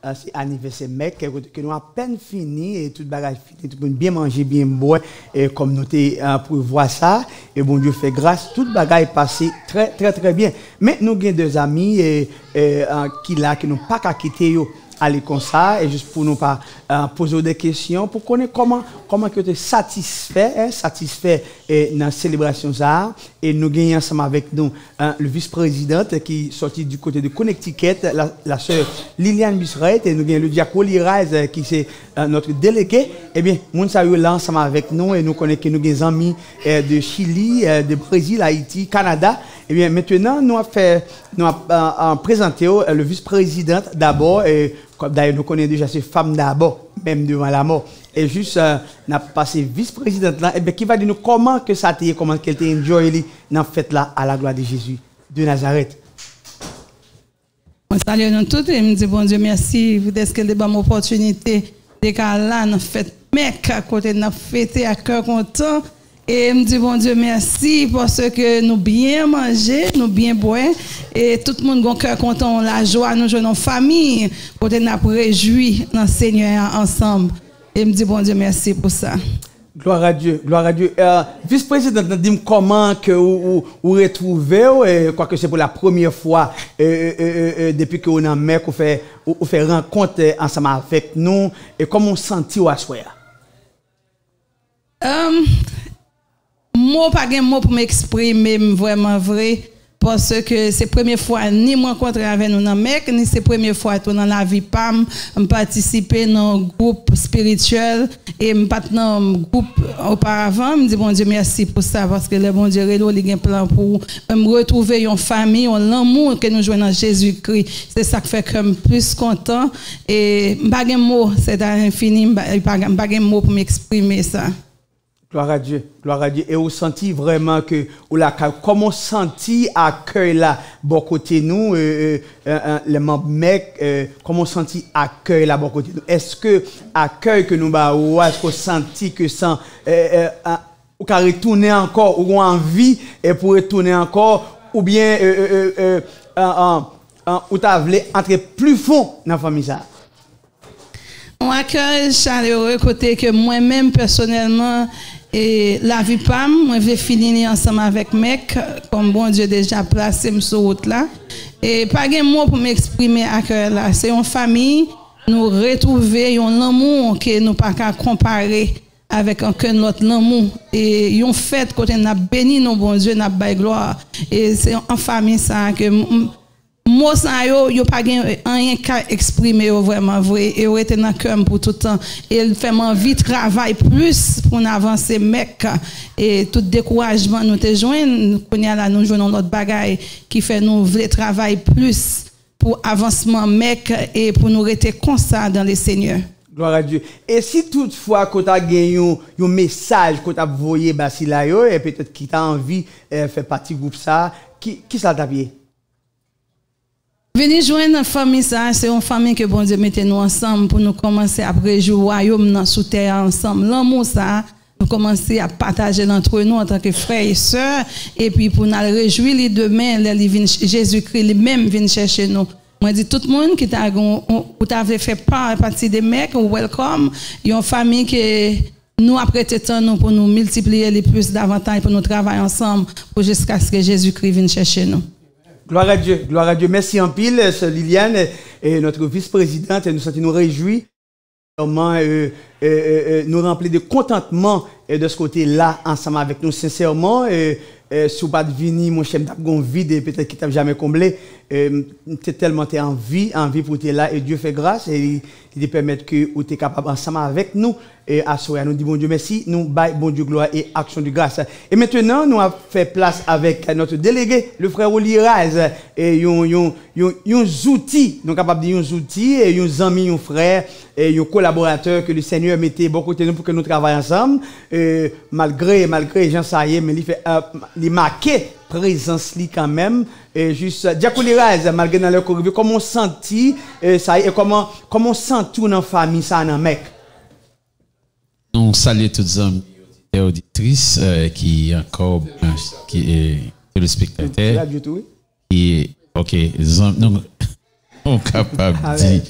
c'est anniversaire mec que nous à peine fini et tout bagage fini, tout bien manger, bien boire et comme nous pour voir ça et bon Dieu fait grâce, tout bagage passé très très très bien. Mais nous avons deux amis qui n'ont pas qu'à quitter yo aller comme ça et juste pour nous pas poser des questions pour connaître comment que tu es satisfait dans la célébration ça et nous gagnons ensemble avec nous le vice-président qui sorti du côté de Connecticut la sœur Liliane Busserette et nous gagnons le diacre Liraz qui c'est notre délégué et bien moun sa yo là ensemble avec nous et nous connaissons que nous des amis de Chili de Brésil Haïti Canada et bien maintenant nous avons présenté le vice-président d'abord comme d'ailleurs nous connaissons déjà ces femmes d'abord même devant la mort et juste n'a passé vice-présidente là et bien qui va dire nous comment que ça t'est comment qu'elle t'a enjoy dans fête là à la gloire de Jésus de Nazareth. On salue nous tous et me dit bon Dieu merci vous est-ce qu'elle donne opportunité de là dans fête mec à côté de fêter à cœur content. Et me dit bon Dieu merci parce que nous bien manger, nous bien boire et tout le monde a cœur content, la joie, nous jouons en famille, côté n'a réjoui dans le Seigneur ensemble. Et me dit bon Dieu merci pour ça. Gloire à Dieu, gloire à Dieu. Vice-président, dis-moi comment que vous retrouvez, quoi que c'est pour la première fois depuis que vous êtes en mer, vous faites rencontre ensemble avec nous et comment vous sentez à soi? Moi, pas de mot pour m'exprimer vraiment vrai. Parce que c'est la première fois ni moi rencontrer avec nous dans mec, ni c'est la première fois dans la vie PAM, participer dans un groupe spirituel et pas dans un groupe auparavant. Je dis bon Dieu merci pour ça parce que le bon Dieu il a un plan pour me retrouver une famille, l'amour que nous jouons dans Jésus-Christ. C'est ça qui fait que je suis plus content et pas de mot, c'est à l'infini, pas de mot pour m'exprimer ça. Gloire à Dieu, gloire à Dieu. Et vous sentez vraiment que, comment senti accueil là, bon côté nous, les membres mecs, comment senti accueil là, bon côté nous? Est-ce que accueil que nous bah ou est-ce que vous senti que sans, ou qu'à retourner encore, ou envie et pour retourner encore, ou bien, ou t'as voulu entrer plus fond dans la famille ça? On accueille chaleureux côté que moi-même personnellement et la vie PAM, moi vais finir ensemble avec mec comme bon Dieu déjà placé sur route là et pas de mot pour m'exprimer accueil là, c'est une famille nous retrouver un amour que nous pas qu'à comparer avec un notre amour et une fête côté n'a béni nos bon Dieu n'a bail gloire et c'est en famille ça que moi ça yo pas rien qu'à exprimer vraiment vrai et yo était dans cœur pour tout temps et il fait envie travail plus pour avancer mec et tout découragement nous te joindre connait là nous joignons notre bagaille qui fait nous vrai travail plus pour avancement mec et pour nous rester constant dans le Seigneur. Gloire à Dieu. Et si toutefois que tu as gagné un message que tu as envoyé là et peut-être qui t'a envie de faire partie du groupe ça qui ça t'a bien? Venez joindre notre famille, ça, c'est une famille que bon Dieu mette nous ensemble pour nous commencer à réjouir le royaume dans sous terre ensemble. L'amour, ça, nous commencer à partager entre nous en tant que frères et sœurs, et puis pour nous réjouir les demain, Jésus-Christ lui-même vient chercher nous. Moi, je dis tout le monde qui t'a fait partie des mecs, welcome, il y a une famille qui nous a prêté temps nous pour nous multiplier les plus davantage, pour nous travailler ensemble, pour jusqu'à ce que Jésus-Christ vienne chercher nous. Gloire à Dieu, gloire à Dieu. Merci en pile, Sœur Liliane, et notre vice-présidente, nous nous réjouis. Vraiment, nous remplir de contentement de ce côté-là, ensemble avec nous, sincèrement. Si vous pas venir, mon cher, vous vide, peut-être qu'il t'a jamais comblé. Tu tellement envie pour être là, et Dieu fait grâce, et il te permet que vous êtes capable ensemble avec nous. Et à soi, nous disons bon Dieu merci, nous baillons bon Dieu gloire et action de grâce. Et maintenant, nous avons fait place avec notre délégué, le frère Oliraz, et uns outils, nous sommes capables de uns outils, et uns amis, uns frères, et uns collaborateurs que le Seigneur mettait beaucoup de nous pour que nous travaillions ensemble. Malgré Jean Saïe, mais il marqué présence li quand même et juste Diakoliraz malgré dans leur corrivée comment on senti ça et comment on sent tout dans famille ça dans mec. On salue toutes les amis et auditrices qui encore qui est le spectateur qui OK nous on capable de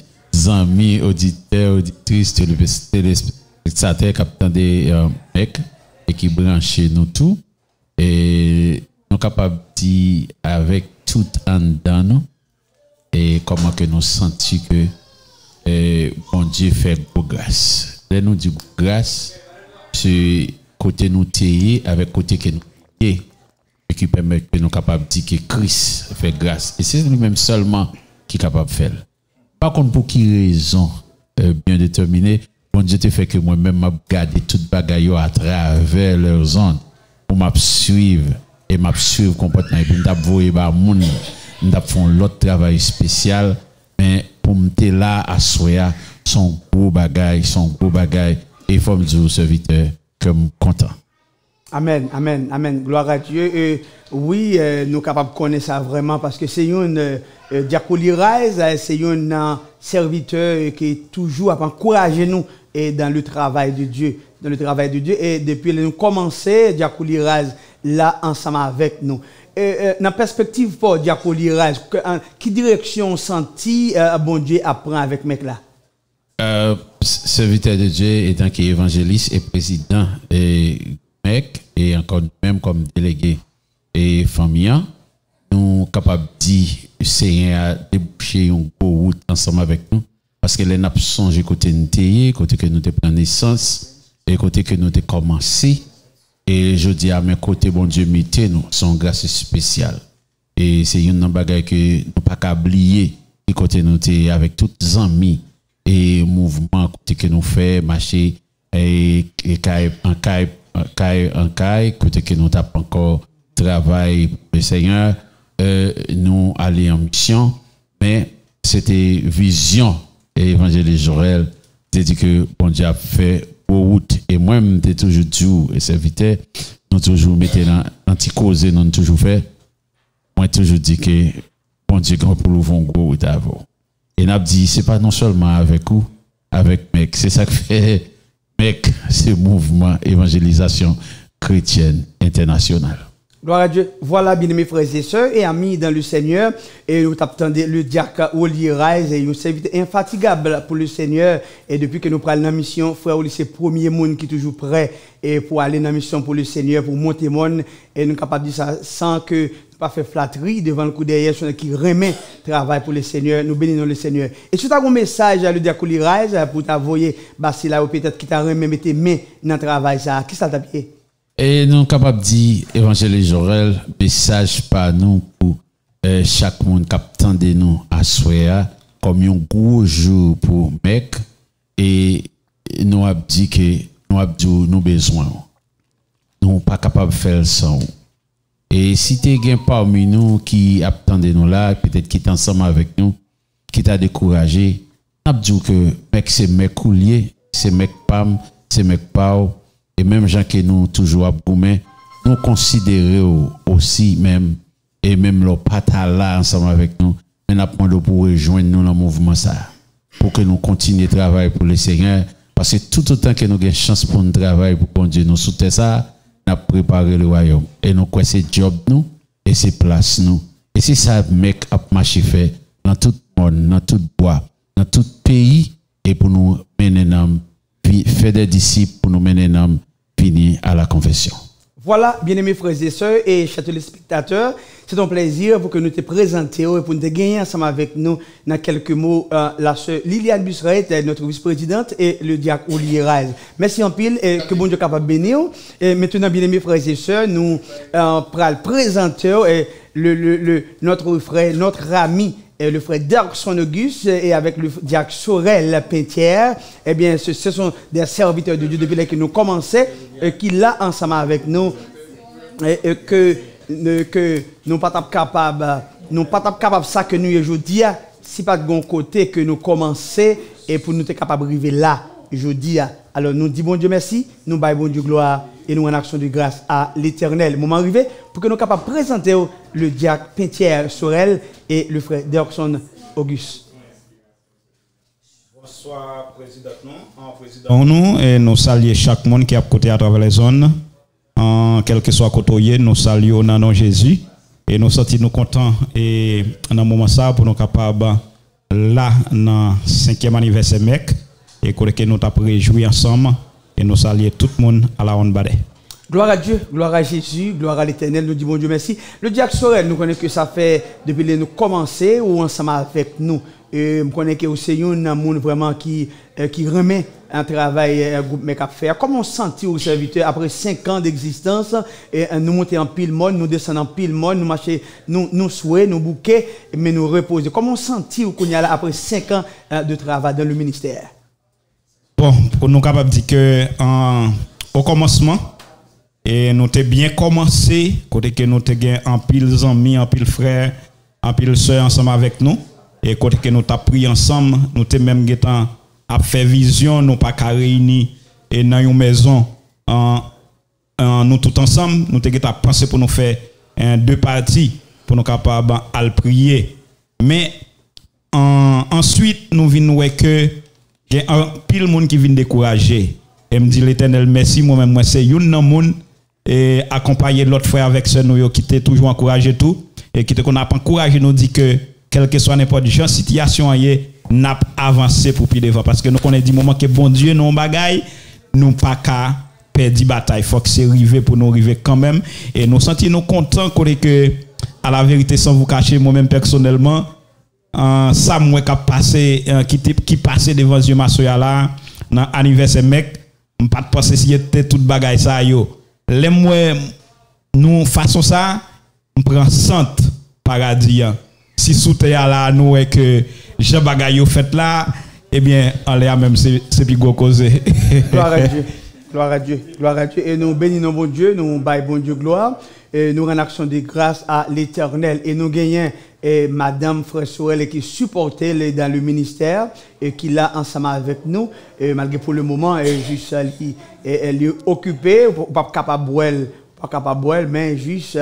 amis, auditeurs, auditrices, téléspectateurs, capitaine des mecs, et qui branchent nous tout. Et nous sommes capables de dire avec tout en dedans nous, et comment que nous sentons que bon Dieu fait grâce. Là, nous disons grâce, c'est côté nous tailler avec côté que nous tailler, et qui permet que nous sommes capables de dire que Christ fait grâce. Et c'est lui-même seulement qui est capable de faire. Par contre, pour qui raison bien déterminée, bon Dieu te fait que moi-même, je garde toute bagaille à travers leurs zones pour me suivre et me suivre complètement. Et puis, je vais voir moun, je vais faire l'autre travail spécial, mais pour me là à soya, son gros bagaille, et il faut me dire au serviteur que je suis content. Amen, amen, amen. Gloire à Dieu. Oui, nous sommes capables de connaître ça vraiment parce que c'est une Diakoli Rise, c'est un serviteur qui est toujours à encourager nous dans le travail de Dieu. Dans le travail de Dieu. Et depuis que nous commençons, Diakoli Rise là ensemble avec nous. Dans la perspective pour Diakoli Rise, quelle direction senti bon Dieu apprend avec mec là? Serviteur de Dieu étant qui est évangéliste et président et encore même comme délégué et famille, nous sommes capables de dire Seigneur a débouché une route ensemble avec nous parce que les nappes sont côté nous côté que nous avons pris naissance et côté que nous avons commencé et je dis à mes côtés bon Dieu mettez nous son grâce spéciale et c'est une bagaille que nous pas qu'à oublier et côté nous sommes avec tous les amis et mouvement côté que nous fait marcher et en caille, côté que nous tapons encore travail pour le Seigneur, nous allons en mission, mais c'était vision et évangéliste Joël, c'est dit que bon Dieu a fait pour route et moi-même j'ai toujours dit et serviteur, nous toujours mettons l'anti-cause, nous toujours fait, moi toujours dit que bon Dieu pour l'ouvrir gros route avant. Et n'a dit c'est pas non seulement avec vous, avec mec, c'est ça que fait mec, c'est mouvement évangélisation chrétienne internationale. Gloire à Dieu. Voilà, bien mes frères et sœurs et amis dans le Seigneur. Et nous attendons le diacre Oli Rise et un serviteur infatigable pour le Seigneur. Et depuis que nous prenons la mission, frère Oli, c'est le premier monde qui est toujours prêt et pour aller dans la mission pour le Seigneur, pour monter monde. Et nous sommes capables de dire ça sans que pas faire flatterie devant le coup derrière, qui remet travail pour le Seigneur. Nous bénissons le Seigneur. Et si tu as un message à le diacre Oli Rise pour t'envoyer, c'est là où peut-être qui t'a remis mettre main dans le travail, ça, qui ça t'a pied? Et nous sommes capables de dire, évangéliste Joël, message par nous pour chaque monde captant de nous à Soya, comme un gros jour pour mec, et nous avons dit que nous avons besoin. Nous sommes pas capables de faire sans. Et si tu es parmi nous qui attendent nous là, peut-être qui est ensemble avec nous, qui t'a découragé, nous avons dit que mec c'est mec coulier, c'est mec pam, c'est mec pao. Et même gens qui nous toujours à boumer, nous considérons aussi même, et même leur pata là ensemble avec nous, mais nous demandons pour rejoindre nous dans le mouvement ça, pour que nous continuions à travailler pour le Seigneur, parce que tout autant que nous avons chance pour nous travailler pour bon Dieu, nous soutenons ça, nous avons préparé le royaume, et nous quoi c'est job nous, et c'est place nous, et c'est ça mec à marcher fait dans tout le monde, dans tout bois, dans tout pays, et pour nous mener dans faire des disciples pour nous mener dans fini à la confession. Voilà, bien-aimés frères et sœurs et chers téléspectateurs, c'est un plaisir pour que nous te présentions et pour nous te gagner ensemble avec nous dans quelques mots la sœur Liliane Busseret, notre vice-présidente, et le diacre Oli Rise. Merci en pile et que bon Dieu capable de bénir. Et maintenant, bien-aimés frères et sœurs, nous prenons présenter notre frère, notre ami, le frère Derkson Auguste et avec le diacre Sorel Pintière, eh bien, ce sont des serviteurs de Dieu depuis que nous commençons, qui là ensemble avec nous, et que nous pas capables, ça que nous aujourd'hui, si pas de bon côté que nous commençons et pour nous être capables d'arriver là, aujourd'hui. Alors nous disons bon Dieu merci, nous baillons bon Dieu gloire et nous en action de grâce à l'Éternel. Moment arrivé pour que nous soyons capables de présenter le diacre Pintière Sorel et le frère Derkson Auguste. Bonsoir, président. Nous et nous saluons chaque monde qui est à côté à travers les zones. En quel que soit côté, nous saluons dans nom Jésus et nous sommes contents et en un moment ça pour nous capables là dans 5e anniversaire mec et que nous t'a réjoui ensemble et nous saluer tout le monde à la ronde bade. Gloire à Dieu, gloire à Jésus, gloire à l'Éternel, nous disons bon Dieu merci. Le Diacre Sorel, nous connaissons que ça fait depuis que nous commençons ou ensemble avec nous. Nous connaissons que c'est un monde vraiment qui remet un travail groupe MEC à faire. Comment on sentit au serviteur après 5 ans d'existence et nous monter en pile monde, nous descendre en pile monde, nous marcher, nous souhaiter, nous bouquer, mais nous reposer. Comment on sentit au là après 5 ans de travail dans le ministère? Bon, pour nous capables de dire que au commencement et nous avons bien commencé, côté que nous avons en pile amis, en pile frères, en pile soeurs ensemble avec nous. Et côté que nous avons pris ensemble, nous avons même à faire vision, nous pas qu'à réunir et dans une maison, nous tous ensemble, nous avons pensé pour nous faire 2 parties, pour nous capables à prier. Mais ensuite, nous venons voir que il y a un pile monde qui vient décourager. Et me dit l'Éternel merci, moi-même, moi c'est une monde et accompagner l'autre frère avec ce nous qui t'est toujours encouragé tout et qui qu'on a encouragé nous dit que quel que soit n'importe quelle situation n'a avancé pour plus devant parce que nous connaissons du moment que bon Dieu nous bagaille nous pas qu'à perdre bataille faut que c'est arrivé pour nous arriver quand même et nous sentir nous contents que à la vérité sans vous cacher moi-même personnellement ça moi qui passé devant Dieu ma soeur là dans anniversaire mec pas de penser si était toute bagaille ça yo les moi nous façon ça on prend centre paradis si sous terre là nous et que Jean bagaille fait là eh bien en l'air même c'est plus gros causer. Gloire à Dieu. Gloire à Dieu. Gloire à Dieu et nous bénissons bon Dieu, nous baillons bon Dieu gloire et nous rendons action de grâce à l'Éternel et nous gagnons madame Frère Sorel qui supportait dans le ministère et qui l'a ensemble avec nous et malgré pour le moment juste elle est occupée pas capable mais juste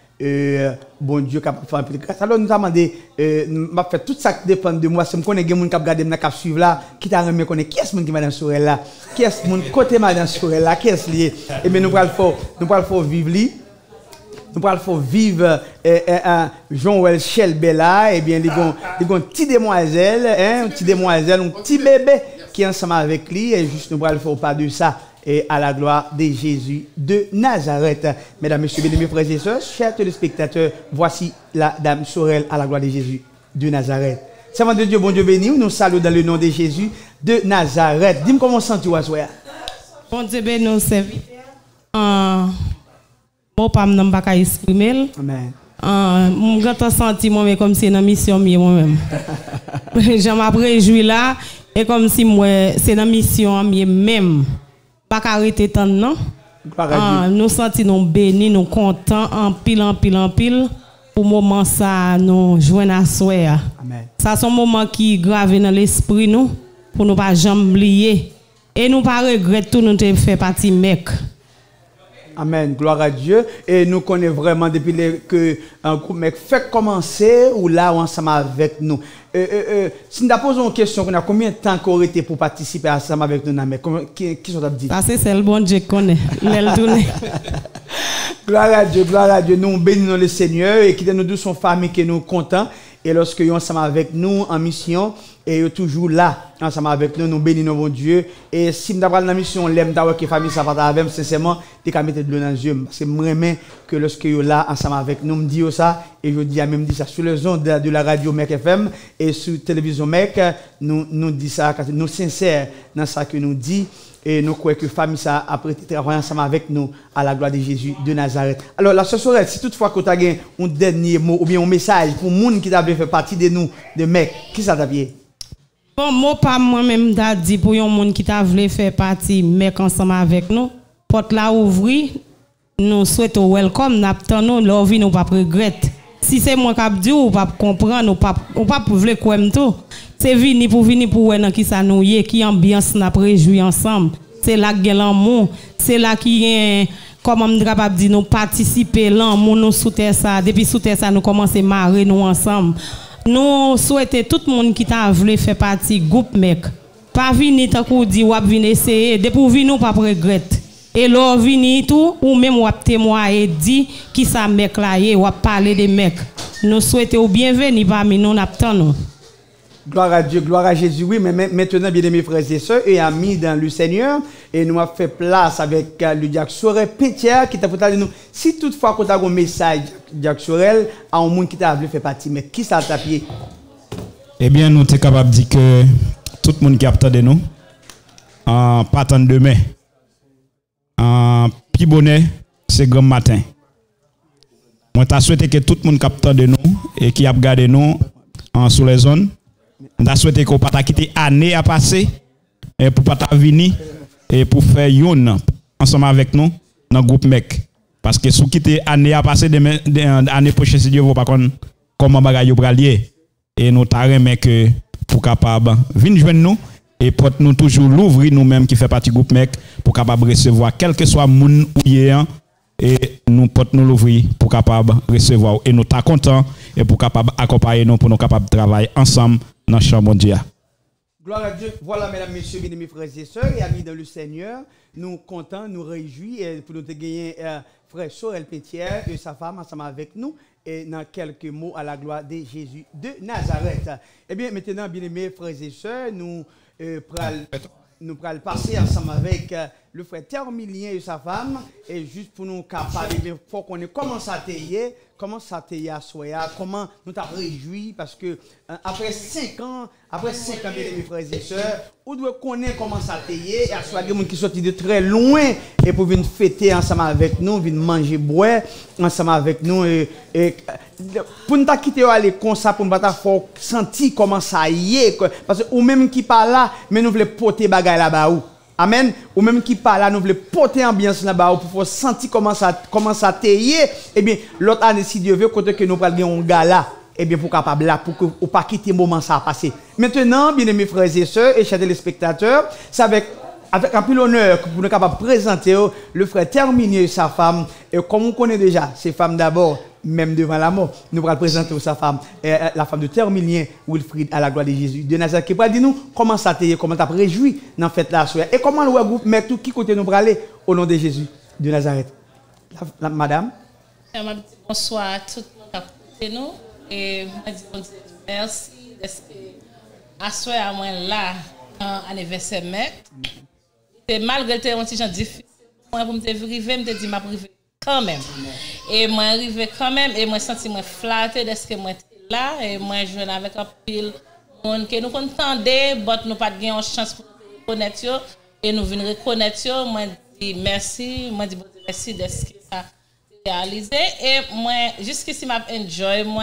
bon Dieu capable faire un peu de grâce. Alors nous avons demandé m'a fait tout ça qui dépend de moi, si me connais des gens qui regarder me cap suivre là qui t'a remis connaît qui est ce monde qui madame Sorel là, qui est ce monde côté madame Sorel là, qui est lié et bien nous va le vivre lui. Nous allons vivre Jean-Wel Shelbella et bien les petite demoiselle, un petit bébé qui est ensemble avec lui et juste nous allons faire pas de ça et à la gloire de Jésus de Nazareth. Mesdames, messieurs, mes frères et sœurs, chers téléspectateurs, voici la dame Sorel à la gloire de Jésus de Nazareth. Servant de Dieu, bon Dieu béni, nous saluons dans le nom de Jésus de Nazareth. Dis-moi comment sens-tu, Assoya? Bon Dieu béni, nous serviteurs. Bon, pas m'en pas exprimer. Amen. Mon grand senti moi comme si une mission moi-même. J'en m'a réjoui là et comme si moi c'est une mission moi-même. Pas arrêter tant non. Nous senti nous bénis, nous contents en pile pour moment ça nous joindre à soir. Amen. Ça c'est un moment qui grave dans l'esprit nous pour nous pas jamais oublier et nous pas regretter tout nous fait partie mec. Amen, gloire à Dieu. Et nous connaissons vraiment depuis que un groupe mec fait commencer ou là ensemble avec nous. Si nous posons une question, on a combien de temps qu'on aurait été pour participer ensemble avec nous, mais qui sont dit? Parce que c'est le bon Dieu qu'on est. Gloire à Dieu. Nous bénissons le Seigneur et qui nous dit son famille que nous contents. Et lorsque nous sommes avec nous en mission, et toujours là, ensemble avec nous, nous bénissons mon Dieu. Et si nous avons la mission, l'aime d'avoir que famille ça va avec sincèrement, tu peux mettre de l'eau dans les yeux. Parce que moi, que lorsque vous là, ensemble avec nous, me dit ça, et je dis à même dit ça sur les ondes de la radio MEC FM et sur télévision MEC, nous dit ça, nous sincères dans ça que nous dit. Et nous croyons que la famille ça a prêté travailler ensemble avec nous à la gloire de Jésus de Nazareth. Alors, la sœur Sorel, si toutefois que tu as un dernier mot ou bien un message pour les gens qui t'avaient fait partie de nous, de MEC, qui ça t'a fait? Bon, moi, pas moi-même, dit pour les gens qui t'avaient fait partie MEC ensemble avec nous, porte la ouvrir, nous souhaitons welcome, nous attendons, leur vie, nous pas regretter. Si c'est moi qui ai dit, ou pas comprendre, ou pas vouloir quoi tout. C'est venir pour voir qui ça nous y est, qui ambiance n'a réjoui ensemble. C'est là que l'amour, c'est là qui est comme on capable dire nous participer l'amour nous souter ça. Depuis souter ça nous commencer marrer nous ensemble. Nous souhaitons tout le monde qui t'a voulu faire partie groupe mec. Pas venir tant qu'on dit ou venir essayer, depuis venir nous pas regretter. Et là venir tout ou même ou témoigner dit qui ça mec là ou parler des mecs. Nous souhaitons bienvenue parmi nous n'attendons. Gloire à Dieu, gloire à Jésus, oui, mais maintenant, bien aimés frères et sœurs et amis dans le Seigneur, et nous avons fait place avec le diacre Sorel Pétière qui t'a fait de nous. Si toutefois, quand tu as un message, diacre Sorel, à un monde qui t'a voulu faire partie, mais qui ça t'a pied? Eh bien, nous sommes capables de dire que tout le monde qui a de nous, en partant de demain, en plus bonnet, c'est grand matin. Moi, je souhaité que tout le monde capte de nous et qui a regardé nous sous les zones. Je souhaité qu'on ne pas quitter année à passer et pour pas venir et pour faire yon ensemble avec nous dans le groupe MEC. Parce que si vous quittez année à passer, année prochaine, si Dieu veut pas comment bagaille pour allier. Et nous t'arrêtons que pour capable venir joindre nous et porte nous toujours l'ouvrir nous-mêmes qui fait partie du groupe MEC pour capable recevoir quel que soit moun ou yéan et nous porte nous l'ouvrir pour capable recevoir et nous t'as content et pour capable accompagner nous pour nous capable travailler ensemble dans la chambre de Dieu. Gloire à Dieu. Voilà, mesdames, messieurs, bien aimés frères et sœurs et amis dans le Seigneur, nous contents, nous réjouis pour nous gagner frère Sorel Pétière et sa femme ensemble avec nous et dans quelques mots à la gloire de Jésus de Nazareth. Eh bien, maintenant, bien aimés frères et sœurs, nous prenons passer ensemble avec le frère Termilien et sa femme et juste pour nous capables, il faut qu'on ait comment ça t'aille à Soya, comment nous t'as réjoui parce que après 5 ans, bien aimés frères et sœurs, on doit connaître comment ça t'aille et à Soya, des gens qui sont de très loin et pour venir fêter ensemble avec nous, venir manger, boire ensemble avec nous et pour nous quitter aller comme ça pour nous faut sentir comment ça y est parce que ou même qui pas là mais nous voulons porter bagaille là-bas ou amen ou même qui pas là nous voulons porter ambiance là-bas pour sentir comment ça t'aille et bien l'autre année si Dieu veut côté que nous pral gagner un gala et bien pour capable là pour que ou pas quitter moment ça passer maintenant bien aimés frères et sœurs et chers téléspectateurs c'est avec un peu l'honneur pour nous capable présenter le frère Terminier et sa femme et comme on connaît déjà ces femmes d'abord même devant la mort, nous allons présenter sa femme, la femme de Termilien, Wilfried, à la gloire de Jésus de Nazareth, qui va dire nous comment ça t'est, comment t'as réjoui dans la fête là, et comment le groupe met tout qui côté nous pour aller au nom de Jésus de Nazareth. Madame. Bonsoir à tout le monde qui nous et merci d'être à moi là, en anniversaire mec. Et malgré que c'est un difficile, moi pour me arriver, me dit m'a privé quand même. Et moi arrivé quand même et moi senti moi flatté d'être que moi là et moi jouer avec un pile monde que nous contendait, but nous pas gagner une chance pour reconnaître et nous venir reconnaître moi dis merci, moi dis merci d'être que ça réalisé et moi jusqu'ici m'a enjoy moi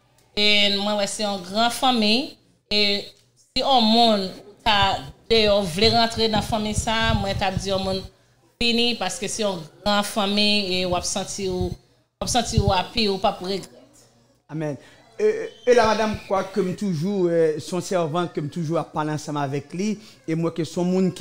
et moi c'est une grande famille et si on monde ta voulait rentrer dans la famille ça moi t'a dit au monde fini parce que c'est une grande famille et on senti ou happy ou pas pour regret. Amen. Et la madame quoi comme toujours son servant comme toujours à parler ensemble avec lui et moi que son monde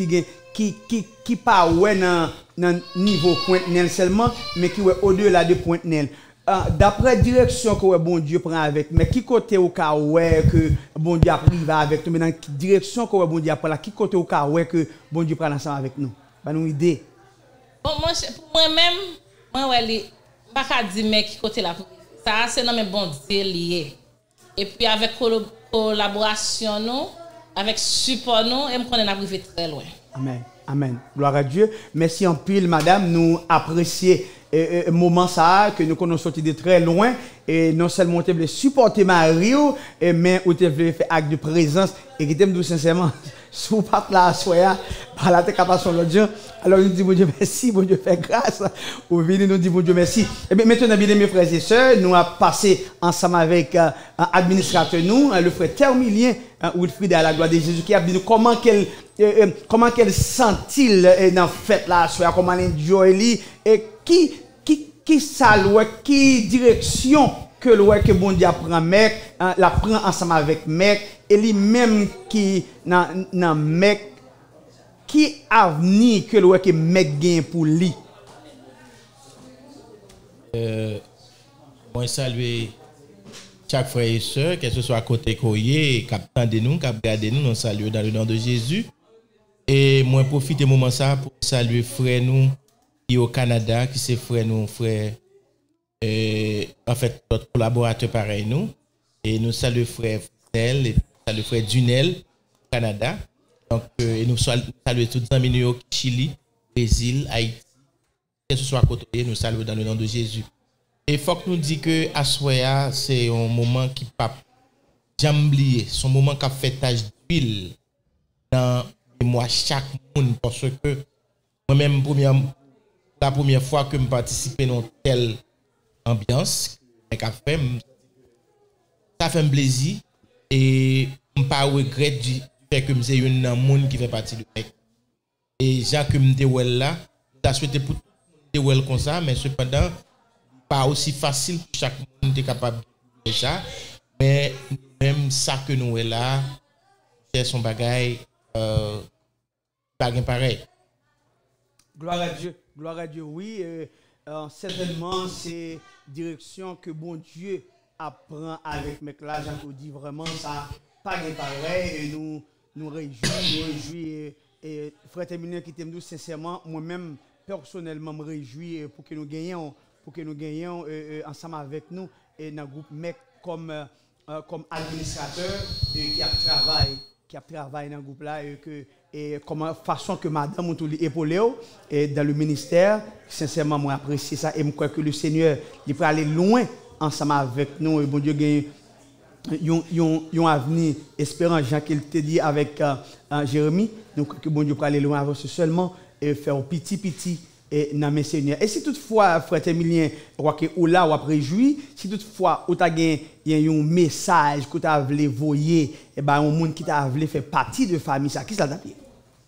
qui pas ouais dans niveau Pointe-Noire seulement mais qui est au-delà de Pointe-Noire. D'après direction que bon Dieu prend avec mais qui côté au cas ouais que bon Dieu privé avec nous mais dans direction que bon Dieu prend là qui côté au cas ouais que bon Dieu prend ensemble avec nous. Ba nous idée. Bon, pour moi-même, moi, ouais, pas qu'à dire, mais qui côté là. Ça, c'est non, mais bon Dieu lié. Et puis, avec collaboration, nous, avec support, nous, et on est arrivé très loin. Amen. Amen. Gloire à Dieu. Merci en pile, madame. Nous apprécions le moment ça, que nous connaissons sorti de très loin. Et non seulement on voulait supporter Mario, mais on voulait faire acte de présence. Et qui t'aime tout sincèrement, si vous pas là, soyez par la tête capable sur l'autre Dieu. Alors nous disons, bon Dieu, merci, bon Dieu, fait grâce. Vous venez nous dire, bon Dieu, merci. Et bien maintenant, bien aimés frères et sœurs, nous avons passé ensemble avec un administrateur, nous, le frère Termilien, Wilfried à la gloire de Jésus, qui a dit comment qu'elle sent-il dans la fête là, comment elle enjoy, et qui salut, qui direction que le bon Dieu prend mec, la prend ensemble avec mec, et lui-même qui dans mec, qui avenir que le mec gagne pour lui. Moi saluer chaque frère et sœur, que ce soit à côté Koye, qui attendent nous, qui regardent nous, nous saluons dans le nom de Jésus. Et moi profite de moment ça pour saluer frère nous qui au Canada, qui c'est frère nous, frère en fait notre collaborateur pareil nous et nous saluons frère Fidel et le frère Dunel, Canada. Donc, et nous saluons tous les amis New York, Chili, Brésil, Haïti. Que ce soit à côté, nous saluons dans le nom de Jésus. Et il faut que nous disions que Assoya, c'est un moment qui pas jamblier, son moment qui a fait tâche d'huile dans moi chaque monde parce que moi-même la première fois que je participe dans telle ambiance, ça fait un plaisir et je ne pas regret du fait que je suis un monde qui fait partie du mec. Et Jacques que je là, je souhaité pour tout le monde comme ça, mais cependant, pas aussi facile pour chaque monde est capable de faire ça. Mais même ça que nous est là, c'est son bagage, bagage pareil. Gloire à Dieu, oui. Certainement, c'est direction que bon Dieu apprend avec mes classes. J'en dis vraiment ça, pas pareil. Et nous réjouis. Et frère Emilien qui t'aime sincèrement, moi-même, personnellement, me réjouis pour que nous gagnions ensemble avec nous et dans le groupe MEC comme administrateur qui a travaillé dans le groupe là et comme façon que madame nous épaulé et dans le ministère. Sincèrement, moi apprécie ça et je crois que le Seigneur il peut aller loin ensemble avec nous et bon Dieu gagne un avenir espérant Jean qu'il te dit avec Jérémie. Donc que bon Dieu peut aller loin avec ce seulement et faire petit et dans mes seigneurs. Et si toutefois, frère Emilien, ou là, ou après réjoui, si toutefois, ou il y a un message que tu as voulu voyer, et ben, un monde qui t'a voulu faire partie de famille, ça, qui ça t'a dit?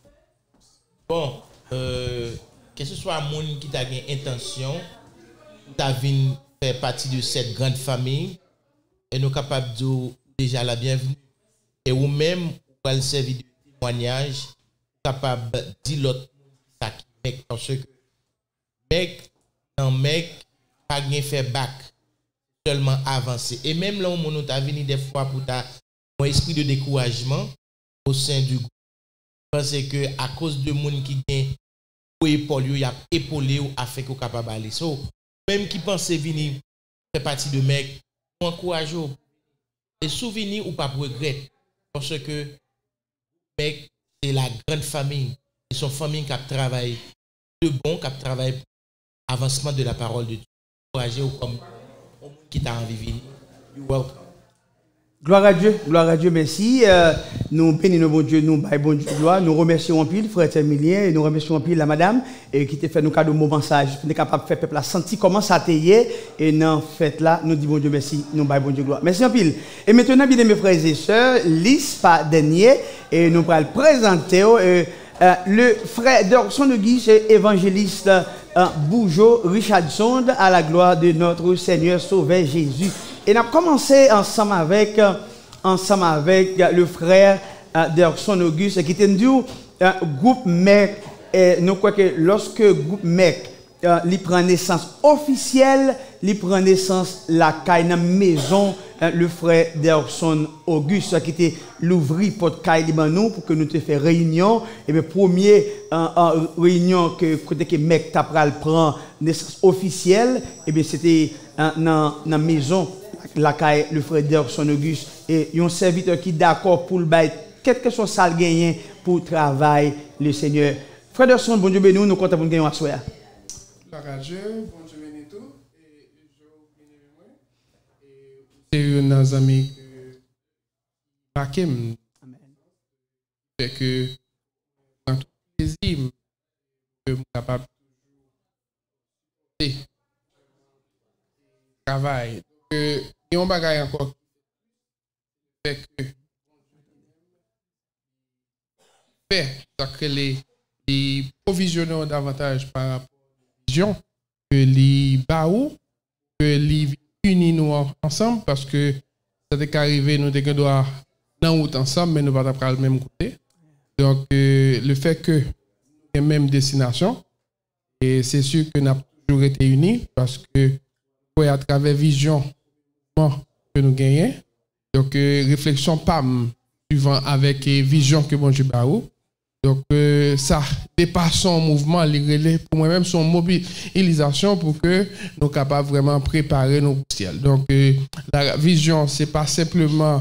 Bon, que ce soit un monde qui t'a intention, tu vu faire partie de cette grande famille, et nous sommes capables de déjà la bienvenue. Et ou même, pour le servir de témoignage, capable de dire l'autre, ça qui fait parce que mec, pas rien fait bac, seulement avancer. Et même là où on a venu des fois pour ta mon esprit de découragement au sein du groupe. Parce que à cause de monde qui gagne pour épaule, il y a épaulé ou a fait qu'on capable aller. So, même qui pense venir faire partie de mec, on encourage et souvenir ou pas pour regret. Parce que mec, c'est la grande famille. Et son famille qui a travaillé de bon, qui a travaillé pour avancement de la parole de Dieu. Encourager ou comme qui t'a envie de venir. You're welcome. Gloire à Dieu, merci. Nous bénissons bon Dieu, nous baillons bon Dieu gloire. Nous remercions en pile, frère Emilien, et nous remercions en pile la madame qui t'a fait nos cadeaux de moment sage. Nous sommes capables de faire peuple sentir comment ça t'est et dans fête là, nous disons bon Dieu merci, nous baillons bon Dieu gloire. Merci en pile. Et maintenant, bien mes frères et sœurs, liste pas dernier, et nous allons présenter le frère d'Orson de Guy, c'est évangéliste Bougeot Richardson à la gloire de notre Seigneur Sauveur Jésus. Et nous avons commencé ensemble avec le frère d'Orson Auguste qui était dit groupe MEC. Nous croyons que lorsque le groupe MEC il prend naissance officielle, il prend naissance la caille dans la maison le frère d'Orson Auguste qui était l'ouvri pour caille nous pour que nous te fait réunion et bien première réunion que côté que MEC prend naissance officielle et bien c'était dans la maison la caille le frère d'Orson Auguste et un serviteur qui d'accord pour le bail quelque chose ça gagner pour travailler le Seigneur. Frère d'Orson, bon Dieu béni nous comptons pour gagner à soir. Gloire à Dieu, bon Dieu béni tout et je bénis moi et c'est un ami que Hakim fait que dans tout plaisir que suis capable de travail que il y a un bagage encore fait que ça que les provisionner davantage par rapport à la vision que les baou que les unis nous ensemble parce que ça t'est arrivé nous devons dans route ensemble mais nous pas pas le même côté donc le fait que les même destination et c'est sûr que nous avons toujours été unis parce que à travers vision que nous gagnons donc réflexion PAM suivant avec vision que bon Dieu baou. Donc, ça dépasse son mouvement, pour moi-même, son mobilisation pour que nous soyons capables vraiment préparer nos ciels. Donc, la vision, ce n'est pas simplement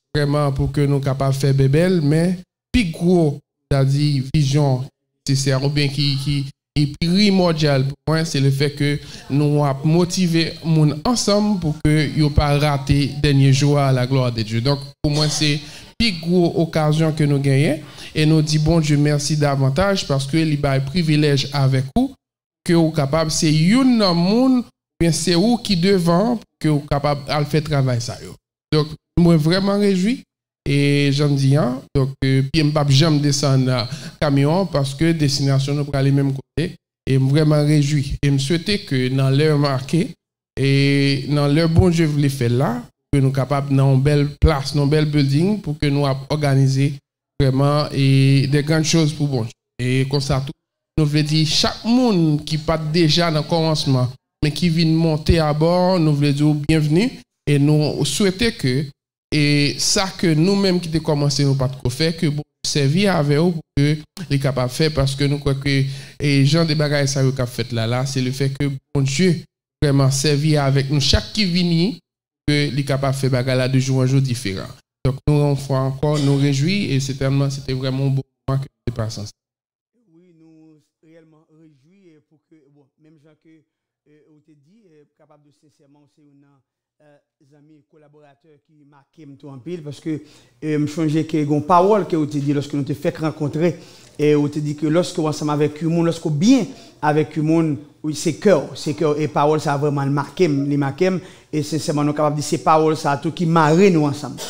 vraiment pour que nous capables de faire bébel, mais plus gros, c'est-à-dire vision nécessaire ou bien qui est primordial pour moi, c'est le fait que nous avons motivé monde ensemble pour que ne pas rater dernier jour à la gloire de Dieu. Donc pour moi, c'est plus gros occasion que nous gagnons et nous dit bon Dieu merci davantage parce que il y a un privilège avec vous que vous capable c'est une monde bien c'est vous qui devant que vous capable de faire travail ça yo. Donc moi vraiment réjoui et j'en dis hein, donc puis me pas jamais descendre camion parce que destination nous pour aller même côté et vraiment réjoui et me souhaiter que dans l'heure marquée et dans l'heure bon Dieu voulait faire là que nous capables dans une belle place, dans un bel building pour que nous organiser vraiment et des grandes choses pour bon Dieu. Et comme ça tout nous voulons dire chaque monde qui pas déjà dans le commencement mais qui vient monter à bord, nous voulons dire bienvenue et nous souhaitons que et ça que nous-mêmes qui avons commencé nous pas de faire que bon servir avec eux pour que les capables faire parce que nous croyons que les gens des bagages ça qu'a fait là c'est le fait que bon Dieu vraiment servir avec nous chaque qui vient que les capables de faire bagages de jour en jour différent. Donc nous on fois encore nous réjouis et c'était vraiment un beau moment que c'est passé. Oui, nous réellement réjouis pour que bon même gens que on te dit capable de sincèrement c'est une amis collaborateurs qui marquent tout en pile parce que me changer que une parole que on te dit lorsque nous te fait rencontrer et on te dit que lorsque ensemble avec le monde lorsque bien avec le monde oui c'est cœur et parole ça a vraiment marqué les marqué et sincèrement nous capable de dire ces paroles ça tout qui marre nous ensemble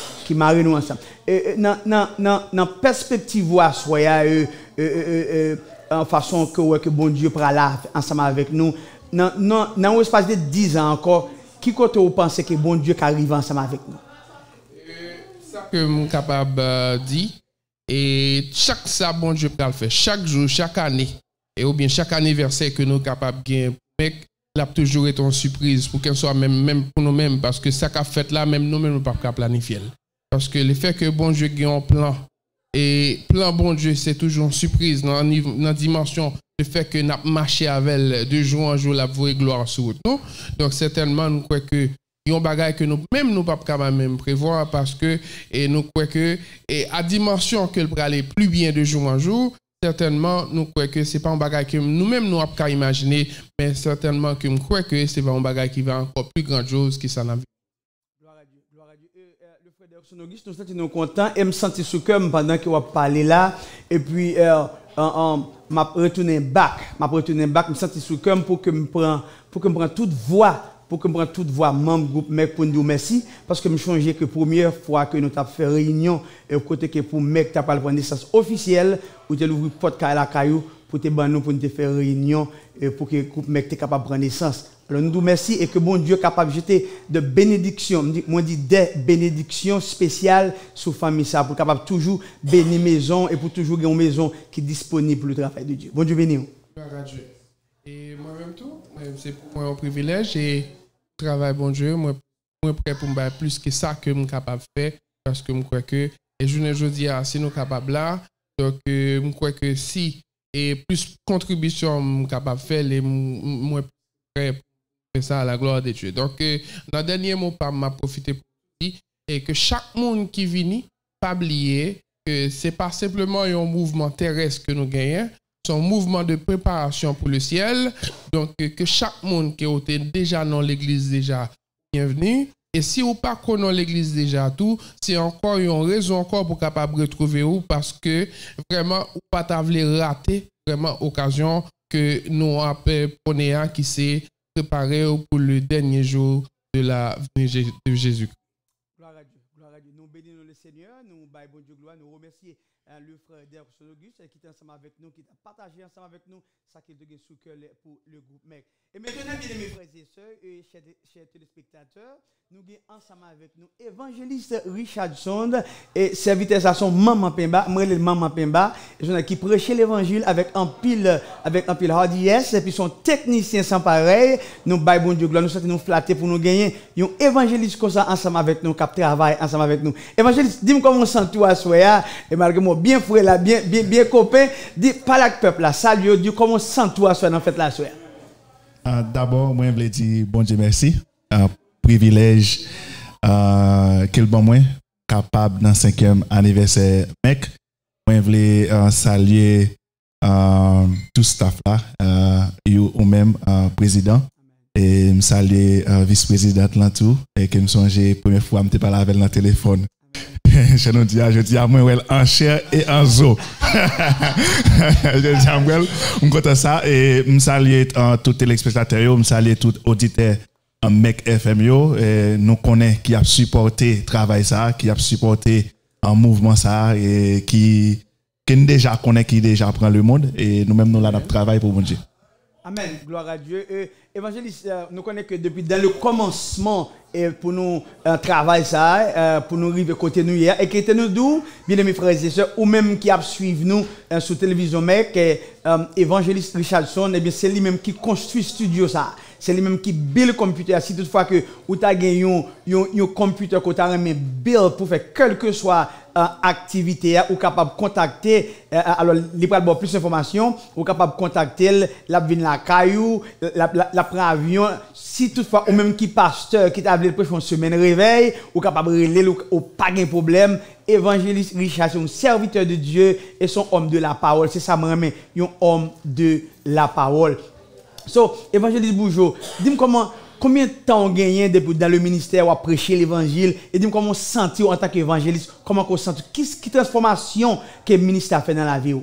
et dans perspective à soya en façon que bon Dieu prend là ensemble avec nous dans espace de 10 ans encore qui côté vous pensez que bon Dieu qui arrive ensemble avec nous? Ça que je suis capable de dire, et chaque ça bon Dieu peut le faire, chaque jour, chaque année, et ou bien chaque anniversaire que nous sommes capables de gagner, là toujours été une surprise pour qu'elle soit même pour nous-mêmes, parce que ça qu'a fait là, même nous-mêmes, nous ne pouvons pas planifier. Parce que le fait que bon Dieu gagne un plan, et plan bon Dieu, c'est toujours une surprise dans la dimension. Le fait que nous avons marché avec elle de jour en jour, la voie gloire sur nous. Donc, certainement, nous croyons que il y a un bagage que nous-mêmes, nous ne pouvons pas même prévoir parce que nous croyons que, à dimension que le peut aller plus bien de jour en jour, certainement, nous croyons que ce n'est pas un bagage que nous-mêmes, nous n'avons pas imaginer, mais certainement que nous croyons que c'est un bagage qui va encore plus grande chose qui s'en a vu. Gloire à Dieu, gloire à Dieu. Le frère d'Erson Auguste, nous sommes contents et me sentir sous cœur pendant qu'il va parler là. Et puis, m'a retourné back, me sentir sous cœur pour que me prend toute voix, membre groupe mec pour nous merci parce que me changer que première fois que nous t'a fait réunion et côté que pour mec t'a pas le naissance officielle ou te l'ouvrir porte à la caillou pour te nous pour nous faire réunion et pour que groupe mec t'es capable de prendre naissance. Alors nous merci et que bon Dieu est capable de jeter de bénédictions, moi dit des bénédictions spéciales sur famille ça pour capable toujours bénir maison et pour toujours avoir une maison qui est disponible pour le travail de Dieu. Bon Dieu béni. Dieu. Et moi-même tout, c'est pour moi un privilège et travail bon Dieu, moi prêt pour me faire plus que ça que je suis capable de faire parce que je crois que et je dis si nous capables là donc je crois que si et plus contribution je suis capable de faire les moi prêt pour ça à la gloire de Dieu. Donc dans le dernier mot pas m'a profité pour dire et que chaque monde qui vient pas oublier que c'est pas simplement un mouvement terrestre que nous gagnons, c'est un mouvement de préparation pour le ciel. Donc que chaque monde qui est déjà dans l'église déjà bienvenue. Et si vous pas connaissez l'église déjà tout, c'est encore une raison encore pour capable retrouver vous parce que vraiment ou pas t'avler rater vraiment occasion que nous avons qui s'est préparé pour le dernier jour de la venue de Jésus. Gloire à Dieu, gloire à Dieu. Nous bénissons le Seigneur, nous baillons bon Dieu gloire, nous remercions le frère d'Erson Auguste qui est ensemble avec nous, qui a partagé ensemble avec nous ça qu'il a sous cœur pour le groupe MEC. Et maintenant, bien aimés frères et sœurs et chers téléspectateurs, nous avons ensemble avec nous évangéliste Richardson et serviteur à son Maman Pemba, moi le Maman Pemba, qui prêchait l'évangile avec un pile hardiesse et puis son technicien sans pareil. Nous baillons bon Dieu gloire, nous sommes nous flattés pour nous gagner un évangéliste comme ça ensemble avec nous, qui travaille ensemble avec nous. Évangéliste, dis-moi comment on sent tout à soi et malgré moi bien frère là, bien copain, dis pas la peuple là, salut Dieu comment on sent tout à soi dans fête la soirée. D'abord, moi, je voulais dire bon Dieu merci. Privilège quel bon moi capable dans 5e anniversaire mec. Moi je voulais saluer tout staff là, ou même président et me saluer vice-présidente là tout et que me songer première fois me parler avec le téléphone. Je dis à moi en chair et en zo. Je dis à moi on compte ça et me saluer tout téléspectateur, me saluer tout auditeur Mec FM yo, nous connaît qui a supporté travail ça, qui a supporté un mouvement ça et qui déjà connaît qui déjà prend le monde et nous-mêmes nous là nous travail pour bon Dieu. Amen, gloire à Dieu. Évangéliste, nous connaissons que depuis dans le commencement pour nous travailler ça, pour nous arriver côté nous hier, et qui était nous d'où, bien mes frères et sœurs, ou même qui a suivi nous sur télévision mec, Évangéliste Richardson, et bien c'est lui-même qui construit studio ça. C'est lui-même qui build le computer. Si toutefois que vous avez un computer que vous avez build pour faire quelle que soit activité, ou capable de contacter, alors il va avoir plus d'informations, ou capable de contacter, la vin la caillou, la prend avion. Si toutefois, ou même qui pasteur, qui t'a voulu prêcher une semaine réveil, ou capable de relayer, ou pas de problème, Évangéliste Richard, c'est un serviteur de Dieu et son homme de la parole. C'est ça, moi, un homme de la parole. So, Évangéliste Bourgeot, dis-moi combien de temps on gagne depuis dans le ministère ou à prêcher l'évangile et dis-moi comment on sent en tant qu'évangéliste, comment on sent, quelle transformation que le ministère a fait dans la vie?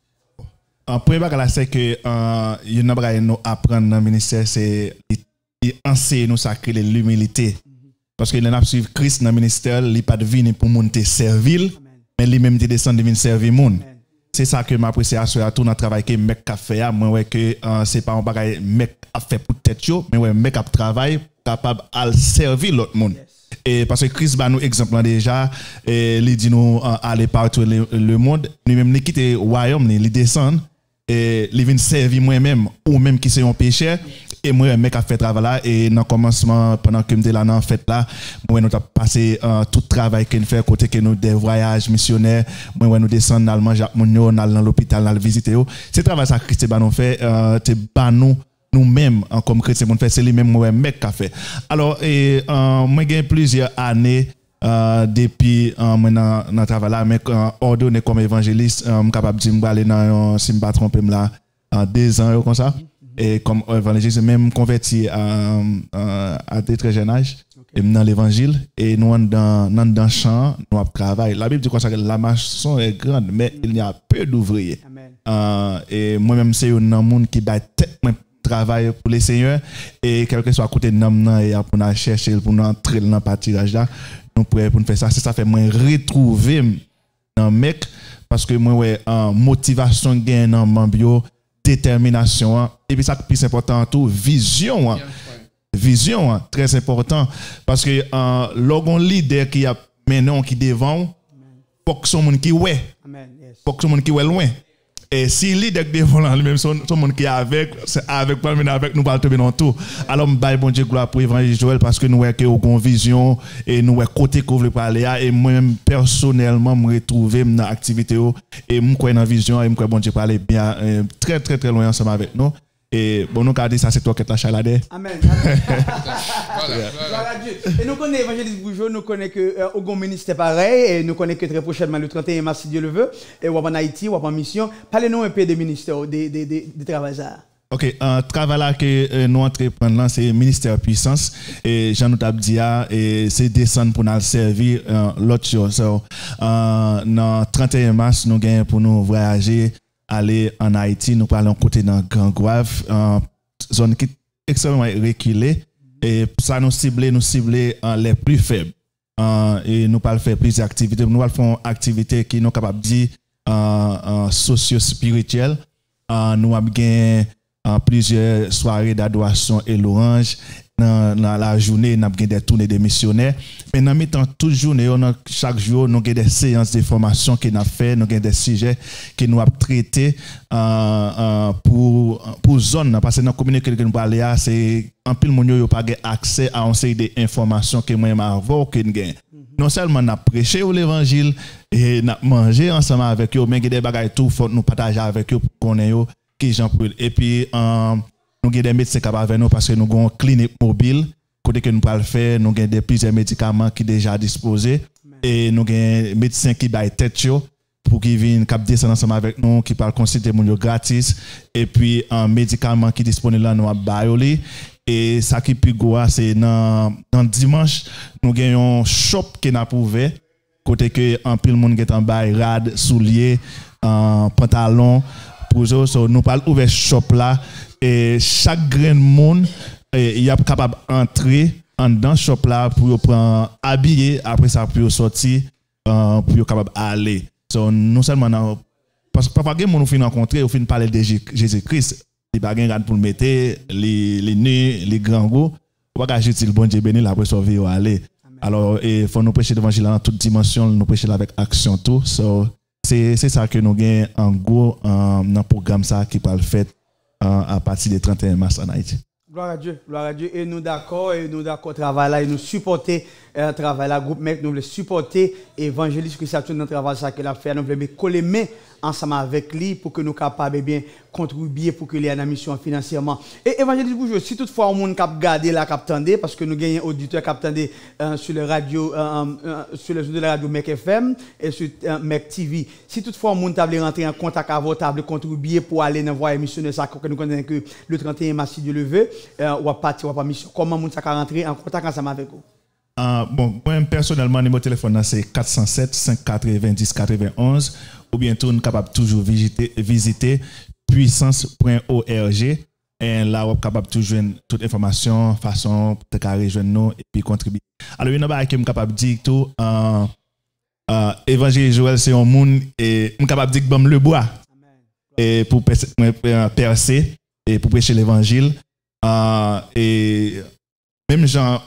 En premier bagage c'est que il y nous apprendre dans le ministère c'est enseigner nous sacrer l'humilité parce que nous suivre Christ dans le ministère, il pas de venir pour monter servir mais lui même descendre venir servir monde. C'est ça que m'apprécie à tout notre travail que mec a fait moi ouais que c'est pas un bagage mec a fait pour tête yo mais ouais mec a travail capable à servir l'autre monde. Et parce que Christ ba nous exemple déjà et il dit nous aller partout le monde nous même ni quitter royaume ni descendre et il vient servir moi-même ou même qui c'est un pécheur et moi mec a fait travail là et dans commencement pendant que m'étais là dans fête là moi nous t'a passé tout travail qu'on fait côté que nous des voyages missionnaires moi nous descendre dans manger mon dans l'hôpital dans visiter c'est travail ça Christ ba nous fait te ba nous-mêmes comme chrétien on fait c'est lui même moi mec a fait alors et moi j'ai plusieurs années depuis maintenant dans travail là mais ordonné comme évangéliste capable de me aller dans si me pas tromper là 2 ans comme ça et comme évangéliste même converti à très jeune âge et dans l'évangile et nous dans champ nous travail la Bible dit quoi ça la maçon est grande mais il y a peu d'ouvriers et moi même c'est un monde qui bat tête travail pour les seigneurs et quel que soit côté nam et pour nous chercher pour nous entrer dans partirage là nous pour nous faire ça c'est ça fait moi retrouver dans mec parce que moi ouais motivation gain dans membio détermination et puis ça plus important tout vision vision très important parce que logon leader qui a maintenant qui devant faut que son monde qui ouais faut que son monde qui ouais loin et si leader devant là même son monde qui est avec pas maintenant avec nous pas tomber dans tout alors m'baille bon Dieu gloire pour évangile Joël parce que nous ouais que une vision et nous ouais côté qu'on veut parler et moi même personnellement me retrouver dans activité et me croire dans vision et me croire bon Dieu parler bien très très très loin ensemble avec nous. Et bon, nous avons dit ça, c'est toi qui es la chaladé. Amen. Voilà Dieu. Et nous connaissons Évangéliste Bourgeot, nous connaissons que au ministère pareil, et nous connaissons que très prochainement, le 31 mars, si Dieu le veut, et on va en Haïti, on va en mission. Parlez-nous un peu des ministères, des travailleurs. Ok, un travail là que nous entreprenons là, c'est ministère puissance et Jean nous dit et c'est descendre pour nous servir l'autre chose. So, dans 31 mars nous gagnons pour nous voyager aller en Haïti, nous parlons côté dans Grand Goave, zone qui est extrêmement reculée et ça nous cible les plus faibles et nous parlons faire plusieurs activités, nous allons faire activités qui nous capables de dire socio-spirituelles, nous avons gagné plusieurs soirées d'adoration et louange. Dans la journée, nous avons des tournées de missionnaires. Mais dans le temps, toute journée, chaque jour, nous avons des séances de formation que nous avons fait, nous avons des sujets que nous avons traités pour zone. Parce que dans la communauté que nous parlons, c'est un peu de monde qui n'a pas accès à une série d'informations que moi, je n'ai pas. Non seulement nous avons prêché l'évangile et nous avons mangé ensemble avec eux, mais il y a des bagages tout faut nous partager avec eux pour qu'on ait qui j'en peux. Et puis, nous avons des médecins capables avec nous parce que nous avons une clinique mobile. Côté que nous pouvons le faire, nous avons plusieurs médicaments qui sont déjà disposés. et nous avons médecin qui baille tête pour qu'ils viennent descendre ensemble avec nous, qui parlent consulter mon gratis, et puis un médicament qui est disponible là, nous avons et ça qui est plus gros, c'est dans dimanche, nous avons un shop qui n'a pas ouvert, côté que un pile monde qui est en bail, rad, souliers, pantalon, pour eux, nous parlons ouvert shop là, et chaque grain de monde, il est capable d'entrer dans le shop là pour prendre habiller, après ça pour sortir, pour capable aller. So, non seulement parce que parfois nous fin rencontrer au fin parler de Jésus-Christ, il pas gain pour mettre les nez, les grands goûts, on va gâcher le bon Dieu béni là pour sauver aller. Alors il faut nous prêcher l'évangile dans toute dimension, nous prêcher avec action tout. So, c'est ça que nous gain en gros dans le programme ça qui parle fait à partir du 31 mars en Haïti. Gloire à Dieu, gloire à Dieu. Et nous d'accord, travail là, et nous supporter travail là, groupe mec, nous voulons supporter évangéliste Christ dans le travail ça qu'il a fait, nous voulons coller main ensemble avec lui pour que nous capables bien contribuer pour que les en mission financièrement. Et évangéliste Boujou, si toutefois on monde cap garder là cap tendé parce que nous gagnons auditeur cap tendé sur le radio sur les ondes de la radio Mec FM et sur Mec TV. Si toutefois on monde table rentrer en contact avec votre table contribuer pour aller dans voir émission de ça que nous connaissons que le 31 mars si Dieu le veut ou à partir ou pas mission. Comment monde ça rentrer en contact ensemble avec vous? Bon, moi personnellement, numéro de téléphone c'est 407 590 91 ou bien tout nous capable toujours visiter puissance.org et là on est capable toujours toute information façon de rejoindre nous et puis contribuer. Alors il y a qui est capable de dire tout évangile Joël c'est un monde et est capable de dire que le bois et pour percer et pour prêcher l'évangile et même gens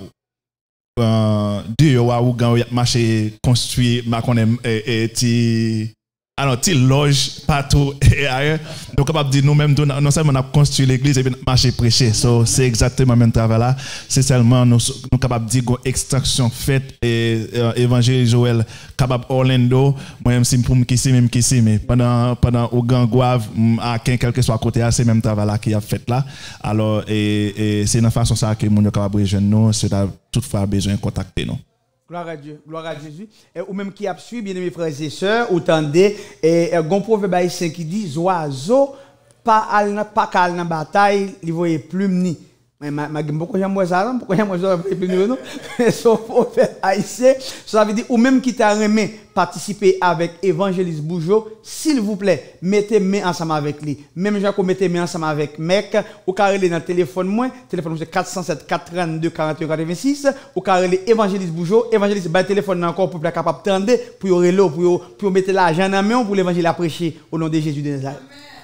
Dieu ou gan marché construit ma connaît et alors il loge partout et ailleurs donc capable dire nous même non seulement on a construit l'église et puis marché prêcher so c'est exactement le même travail là c'est seulement nous capable dire une extraction faite et évangile Joël capable Orlando moi même si pour qui mais pendant au Grand Goave à quel que soit côté c'est même travail là qui a fait là alors et c'est une façon ça que mon capable rejoindre nous c'est toutefois besoin de contacter nous. Gloire à Dieu, gloire à Jésus. Et ou même qui a suivi, bien aimés frères et sœurs, entendez, et un proverbe haïtien qui dit, oiseau, pas qu'à la bataille, il voyait plume ni. Mais pourquoi j'aime ça, pourquoi j'aime ça, non? Son prophète haïtien, ça veut dire, ou même qui t'a remis participer avec évangéliste Boujou, s'il vous plaît, mettez main ensemble avec lui. Même gens qui mettez main ensemble avec mec, ou carré dans le téléphone c'est 407 432 41 86, ou carré évangéliste Boujou, évangéliste ba téléphone encore pour être capable de tendre, pour mettre l'argent dans la main pour l'évangile à prêcher au nom de Jésus de Nazareth.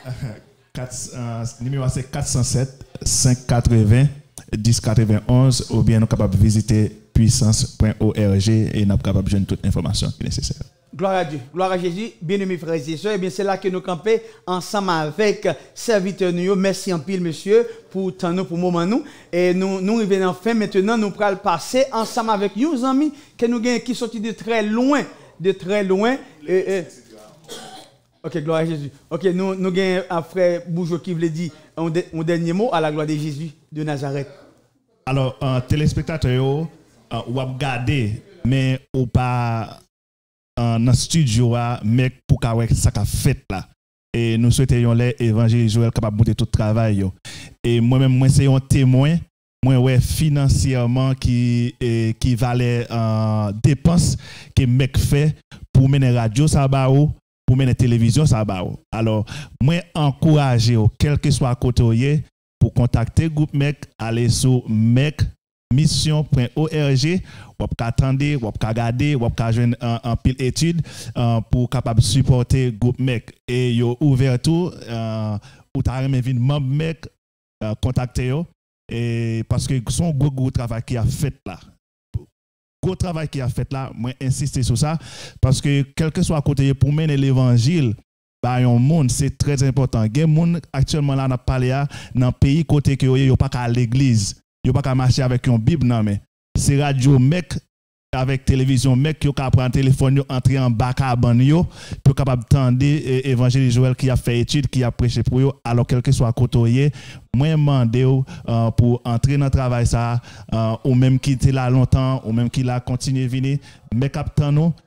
Numéro c'est 407 580 1091 ou bien nous capable visiter puissance.org et nous capable de joindre toute information qui est nécessaire. Gloire à Dieu, gloire à Jésus, bien-aimés frères et sœurs, et bien c'est là que nous campons ensemble avec serviteurs nous. Merci en pile monsieur pour temps nous pour moment nous et nous revenons enfin maintenant nous allons passer ensemble avec nos amis que nous gagnons qui sont de très loin OK, gloire à Jésus. OK, nous avons un frère Boujou qui voulait dire un dernier mot à la gloire de Jésus de Nazareth. Alors, téléspectateurs, ou regardez, mais ou pas dans le studio, mais pour que ça a fait là. Et nous souhaiterions l'évangile Joël capable de monter tout le travail. Et moi-même, moi, c'est un témoin. Moi, ouais, financièrement, qui valait dépenses que mec fait pour mener radio, ça va pour mener télévision, ça va. Alors, moi, encouragez, quel que soit côté, pour contacter groupe mec, aller sur mecmission.org, ou attendre, ou regarder, ou joindre en pile étude pour capable supporter groupe mec. Et yo ouvert tout, ou t'as même vu membre mec, contacter yo, et parce que son gros travail qui a fait là. Gros travail qui a fait là, moi insister sur ça parce que quel que soit côté pour mener l'évangile bah un monde c'est très important. Il y a monde actuellement là n'a parlé dans pays côté que yo pas à l'église, yo pas marcher avec une bible non mais c'est radio mec avec télévision mec qui a prendre téléphone entrer en bac à ban yo pour capable tendre évangile Joël qui a fait étude qui a prêché pour yo alors quel que soit côté moi mandé pour entrer dans le travail ça ou même qui était là longtemps ou même qui l'a continué venir mais captant nous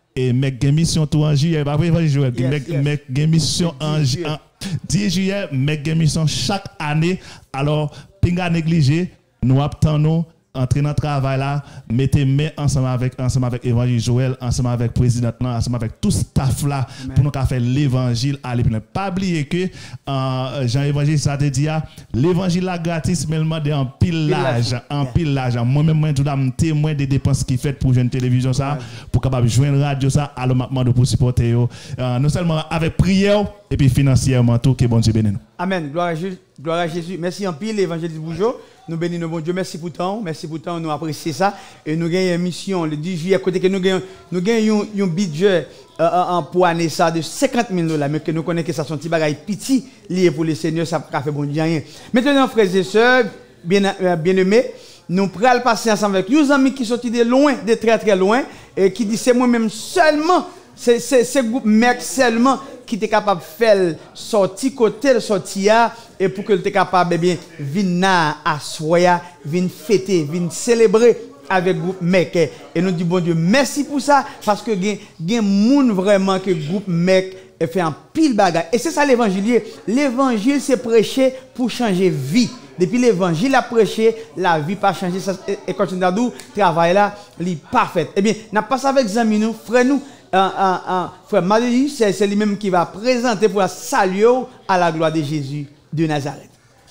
et mec mission tout en juillet pas Évangile Joël mec mission en 10 juillet mec mission chaque année alors pinga négligé nous attendons entrer dans le travail là, mettez main ensemble avec Évangile Joël, ensemble avec le président, ensemble avec tout staff là, pour nous faire l'évangile aller plus loin. Pas oublier que Jean-Évangile ça te dit l'évangile là gratis mais demande en pile l'argent. Moi-même moi tout d'âme témoin des dépenses qui fait pour une télévision ça, pour capable joindre radio ça, alors maintenant pour supporter non seulement avec prière et puis financièrement tout que bon Dieu bénisse nous. Amen. Gloire à Jésus. Merci en pile l'évangéliste Bougeot. Nous bénissons bon Dieu. Merci pour temps. Merci pour temps. Nous apprécions ça. Et nous gagnons une mission le 10 juillet. À côté que nous gagnons un budget pour année ça de $50,000. Mais que nous connaissons que ça sont petits bagages petits liés pour les seigneurs. Ça ne fait bon Dieu rien. Maintenant, frères et sœurs, bien-aimés, nous prenons passer ensemble avec nos amis qui sont de loin, de très très loin, et qui disent c'est moi-même seulement, c'est groupe mec seulement qui est capable de faire sortir côté sortir et pour que tu es capable de bien venir à soya, venir fêter, venir célébrer avec le groupe mec. Et nous disons bon Dieu merci pour ça parce que il y a monde vraiment que le groupe mec fait un pile bagage. Et c'est ça l'évangile. L'évangile c'est prêcher pour changer vie. Depuis l'évangile a prêché, la vie pas changé et continue à dire travail là, il parfait. Eh bien, n'a pas ça avec amis nous, frère nous frère Marie, c'est lui-même qui va présenter pour la saluer à la gloire de Jésus de Nazareth.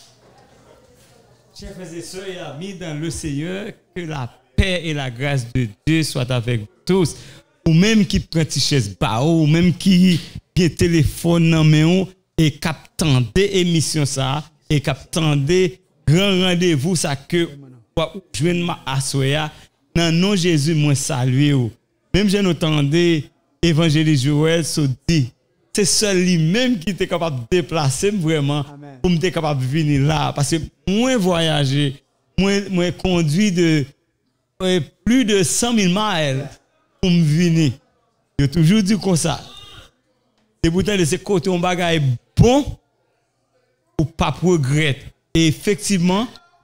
Chers frères et sœurs et amis dans le Seigneur, que la paix et la grâce de Dieu soient avec vous tous. Ou même qui prend une chaise ou même qui a téléphone dans main et captande émission ça et captande grand rendez-vous ça que joindre ma assoya dans nom Jésus moi saluer. Même j'ai entendu évangéliste Joël se dit c'est seul lui-même qui était capable de déplacer vraiment pour me capable de venir là parce que moi voyager moi conduit de plus de 100 000 miles pour me venir. J'ai toujours dit comme ça. C'est pourtant de ce côté on bagaille bon ou pas regretter. Et effectivement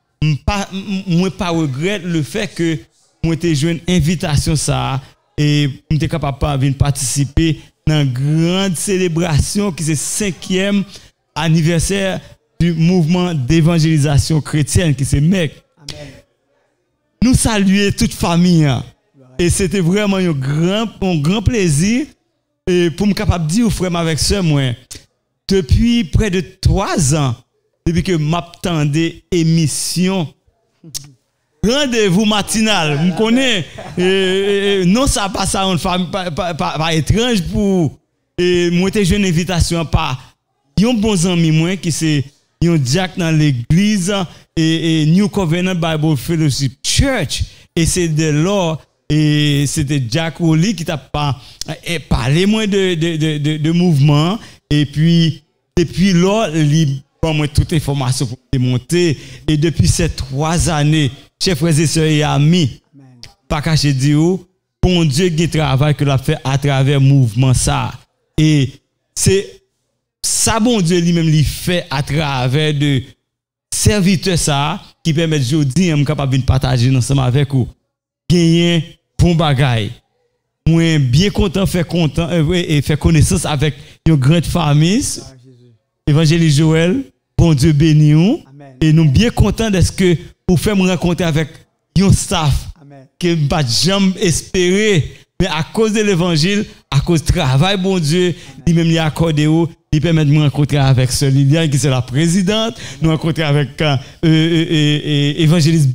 moi pas regrette le fait que moi t'ai joué une invitation ça et m'étais capable de venir participer dans une grande célébration qui c'est 5e anniversaire du mouvement d'évangélisation chrétienne qui c'est MEC. Amen. Nous saluons toute famille et c'était vraiment un grand plaisir et pour me capable de dire aux frères avec sœurs moi depuis près de 3 ans depuis que m'attendais émission rendez-vous matinal, je connais, non ça pas ça une famille pas étrange pour moi t'ai joué une invitation par un bon ami moi qui c'est un diacre dans l'église et New Covenant Bible Fellowship Church et c'est de là et c'était Jack Oli qui t'a parlé moins de mouvement et puis depuis là il moi toute information pour démonter et depuis ces 3 années chers frères et sœurs et amis pas cacher dire bon Dieu qui travaille que l'a fait à travers mouvement ça et c'est ça bon Dieu lui-même lui fait à travers de serviteurs ça qui permet aujourd'hui I'm capable de partager ensemble avec vous gagner bon bagaille moi bien content faire connaissance avec une grande famille évangéliste Joël bon Dieu béni nous et nous bien contents de ce que pour faire me rencontrer avec un staff que pas jamais espérer mais à cause de l'évangile à cause du travail bon Dieu lui même lui accordé il permet de me rencontrer avec ce Liliane qui c'est la présidente nous rencontrer avec évangéliste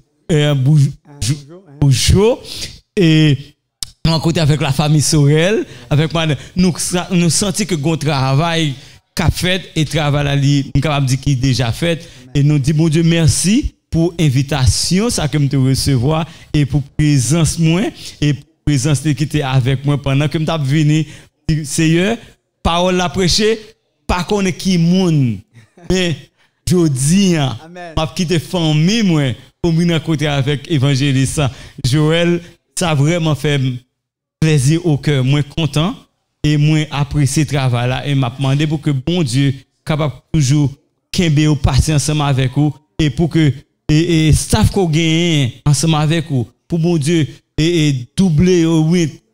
Bougeot et nous rencontrer avec la famille Sorel avec moi nous senti que bon travail qu'a fait et travail là nous capable dire qui déjà fait et nous dit bon Dieu merci pour invitation ça que me te recevoir et pour présence moi et pour présence qui était avec moi pendant que me t'a venu Seigneur parole la prêcher pas connaît qui monde mais jodi m'a quitté famille moi pour venir rencontrer avec évangéliste Joël ça vraiment fait plaisir au cœur moi content et moi apprécier travail là et m'a demandé pour que bon Dieu capable toujours kembe ou passer ensemble avec vous et pour que et staff qu'on gagne ensemble avec vous pour bon Dieu et doubler oui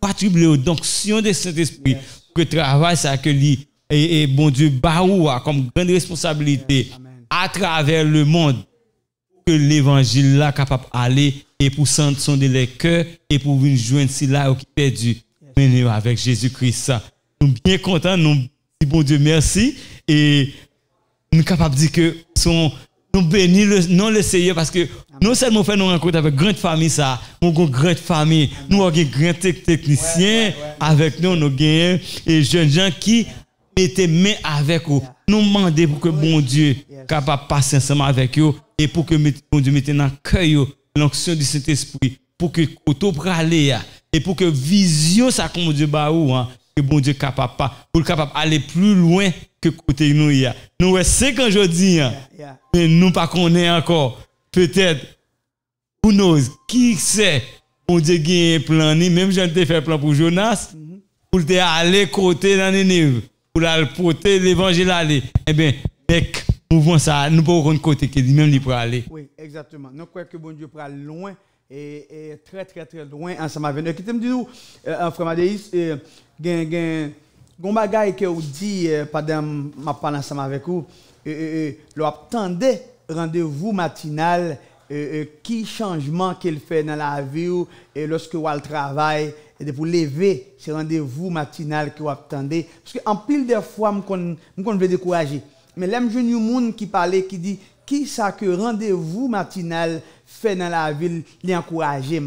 patrouiller aux d'onction de Saint-Esprit que travail ça que lui et bon Dieu baou comme grande responsabilité à travers le monde que l'évangile là capable aller et pour sonder les cœurs et pour venir joindre si là qui perdu mener avec Jésus-Christ. Nous bien contents, nous disons bon Dieu merci et nous capables de dire que nous bénissons le nom le Seigneur parce que non seulement fait nous rencontre avec grande famille ça, nous avons grande famille, nous avons grand technicien avec nous, nous avons et jeunes gens qui mettaient main avec nous. Nous demandons pour que bon Dieu capable de passer ensemble avec eux et pour que bon Dieu mette dans le cœur l'onction du Saint-Esprit pour que auto praler et pour que vision ça comme Dieu baou que bon Dieu capable pour capable aller plus loin que côté nous y a. Nous 5 ans aujourd'hui mais nous pas connaît encore peut-être who knows qui sait bon Dieu gagne plan ni même j'en te fait plan pour Jonas pour aller côté dans Nénive pour aller porter l'évangile aller eh bien mec mouvement ça nous pas connaître côté que même il pour aller. Oui, exactement. Nous croyons que bon Dieu pour aller loin et très loin ensemble avec nous. Qui t'aime dit nous frère Madéis gon bagay que ou dit pendant ma parle ensemble avec vous l'on attendait rendez-vous matinal qui changement qu'il fait dans la vie et lorsque on travaille et pour lever ce rendez-vous matinal que vous attendez parce que en pile de fois me veut décourager mais l'aime jeune monde qui parlait qui dit qui ça que rendez-vous matinal fait dans la ville l'encourager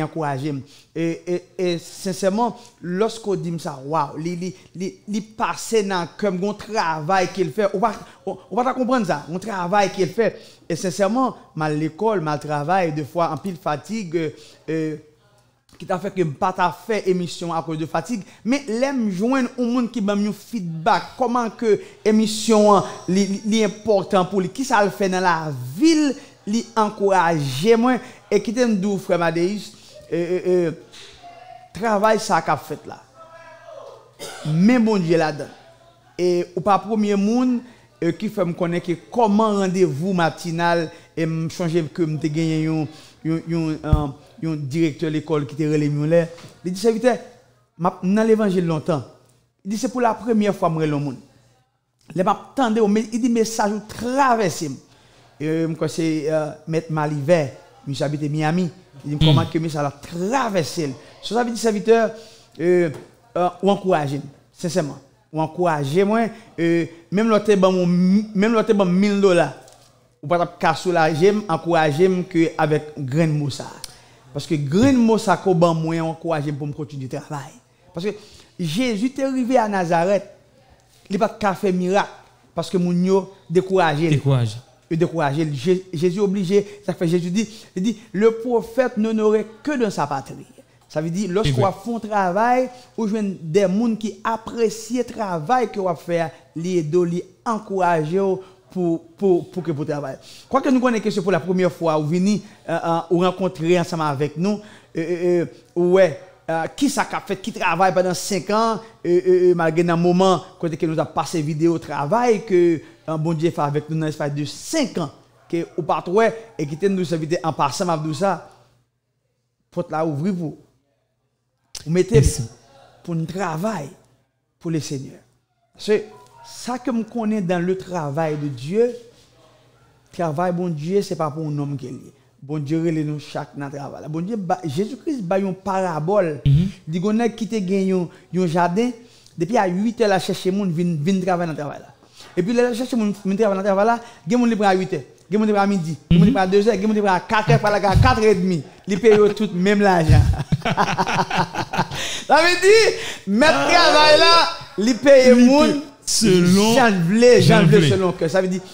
et sincèrement lorsqu'on dit ça waouh li passer dans comme un travail qu'il fait on va comprendre ça un travail qu'il fait et sincèrement mal l'école mal travail des fois en pile fatigue qui t'a fait que pas t'a fait émission à cause de fatigue mais l'aime joindre un monde qui ba un feedback comment que émission li important pour lui qui ça le fait dans la ville li encourager moi et qui t'aime dou frère Madéis travail ça qu'a fait là mais bon Dieu là-dedans et ou pas premier monde qui fait me connaître que comment rendez-vous matinal et me changer que me gagné un directeur de l'école qui était relé Muller il dit serviteur dans l'évangile longtemps il dit c'est pour la première fois me le monde les m'attendait il dit message traversé moi c'est maître Maliver monsieur habite Miami il dit comment que ça l'a traversé ça veut dire serviteur ou encourager sincèrement ou encourager moi même l'autre bon $1000 ou pas ka soulager encourager que avec grain de moussa parce que grain de moussa ko ban moi encourager pour me continuer le travail parce que Jésus est arrivé à Nazareth il pas ka faire miracle parce que moun yo décourager Jésus obligé ça fait Jésus dit il dit le prophète n'honorait que dans sa patrie. Ça veut dire lorsqu'on fait un travail ou joindre des gens qui apprécient le travail que on fait les encourager pour que vous travaillez. Quoi que nous connaissons que c'est pour la première fois ou venir ou rencontrer ensemble avec nous qui ça a fait qui travaille pendant 5 ans malgré un moment quand que nous a passé vidéo travail que un bon Dieu fait avec nous dans l'espace de 5 ans que ou pas trop et qui nous servir en passant avec ça porte la ouvrir pour vous mettez pour un travail pour le Seigneur. C'est ça que me connais dans le travail de Dieu. Travail bon Dieu c'est pas pour un homme qui est lié. Bon Dieu relève nous chaque dans travail. Bon Dieu Jésus-Christ ba une parabole. Dit gonne qui te gagne un jardin depuis à 8h la chercher monde vinn travailler dans travail là. Et puis la chercher monde vinn travailler dans travail là, gen monde libre à 8h, gen monde libre à midi, gen monde libre à 2h, gen monde libre à 4h par là 4h30. Li paye tout même l'argent. Ça veut dire mettre travail là, li paye monde selon selon que ça veut dire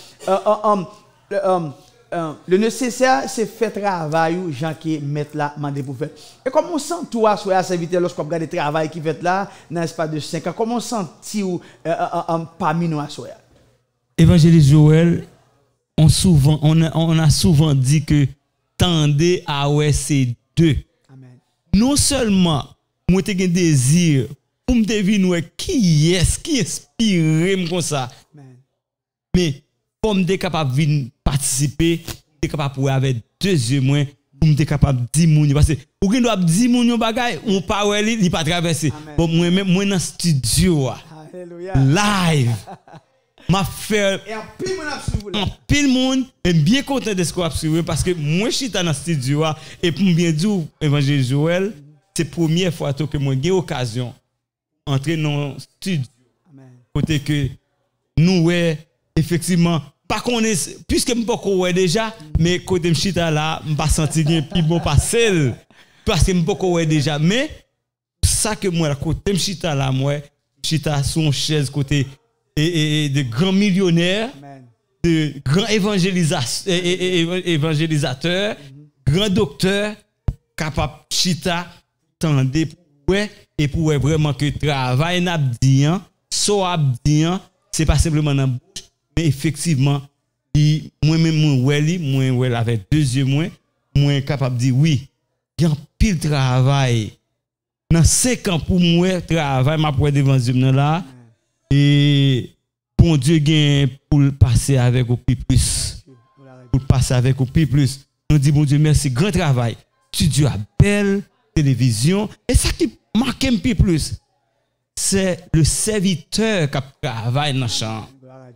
le nécessaire c'est faire travail ou gens qui mettent là mandé pour faire. Et comment on sent toi soit serviteur lorsqu'on regarde le travail qui fait là dans l'espace de 5 ans comment on senti ou parmi nous à soi. Évangéliste Joël on a souvent dit que tendez à c'est deux. Amen. Non seulement moi te gen désir pour me deviner qui inspire comme ça. Amen. Mais pour me capable de participer, capable pour avec 2 yeux moins pour me capable de dire moun parce que ou gen doit dire moun yo bagay on pas ouais il pas traverser bon moi même moi dans studio live m'a fait et en pile monde est bien content de ce qu'on a suivi parce que moi je suis dans studio et pour bien dire évangile Joël c'est première fois que moi j'ai occasion entrer dans studio côté que nous ouais effectivement pas connaît puisque me pas ouais déjà mais côté m'chita là m'pas senti bien plus bon passer parce que me pas ouais déjà mais ça que moi côté m'chita là moi chita son chaise côté et de grands millionnaires de grands évangélisateurs grands docteurs capable chita tendez ouais et pour vraiment que travail n'a dit so abdian c'est pas simplement dans bouche mais effectivement moi-même moi avec deux yeux moi capable de dire oui il y a un pile travail dans 5 ans pour moi travail m'a pour devant Dieu là et bon Dieu gain pour passer avec au plus pour passer avec au plus nous dit bon Dieu merci grand travail studio à belle télévision et ça qui marque un peu plus c'est le serviteur qui travaille dans la chambre.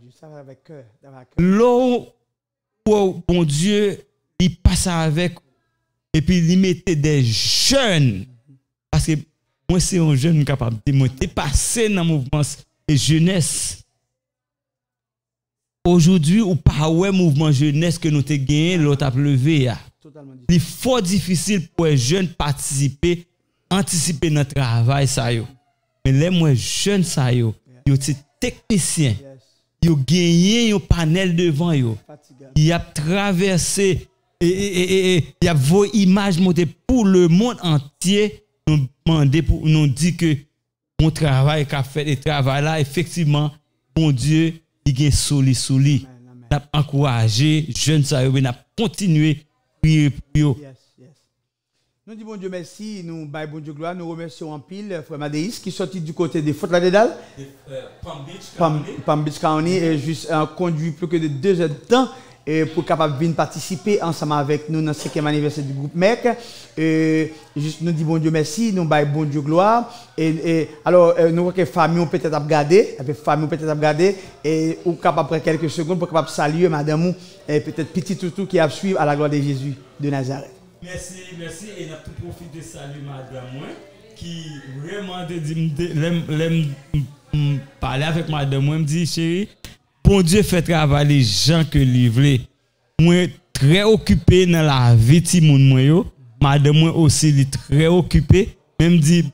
L'eau, bon Dieu, il passe avec, et puis il mettait des jeunes. Parce que moi, c'est un jeune capable de me dépasser dans le mouvement et jeunesse. Aujourd'hui, ou pas ouais mouvement jeunesse que nous avons gagné, l'autre a levé. Il est fort difficile pour les jeunes participer, anticiper notre travail. Ça y est. Mais les moins jeunes ça yo c'est technicien yo gagné un panel devant yo il a traversé et il a vos images montées pour le monde entier nous demander pour nous dire que mon travail qu'a fait et travail là effectivement bon Dieu il gagne soli n'a encourager jeunes ça yo n'a continuer prier pour yo. Nous disons bon Dieu merci, nous baillons bon Dieu gloire, nous remercions en pile frère Madéis qui sortit du côté de Fort Lauderdale, Palm Beach County et juste conduit plus que de 2 heures de temps et pour capable venir participer ensemble avec nous dans le 5e anniversaire du groupe MEC. Juste nous disons bon Dieu merci, nous baillons bon Dieu gloire et alors nous voyons que famille peut-être à regarder, et ou capable prendre quelques secondes pour capable saluer madame et peut-être petit toutou qui a suivi à la gloire de Jésus de Nazareth. Merci, et n'a tout profité de saluer madame moi qui vraiment parler avec madame moi me dit chérie, bon Dieu fait travailler les gens que livré. Moi très occupé dans la vie ti moun moi yo, madame moi aussi li très occupé, même dit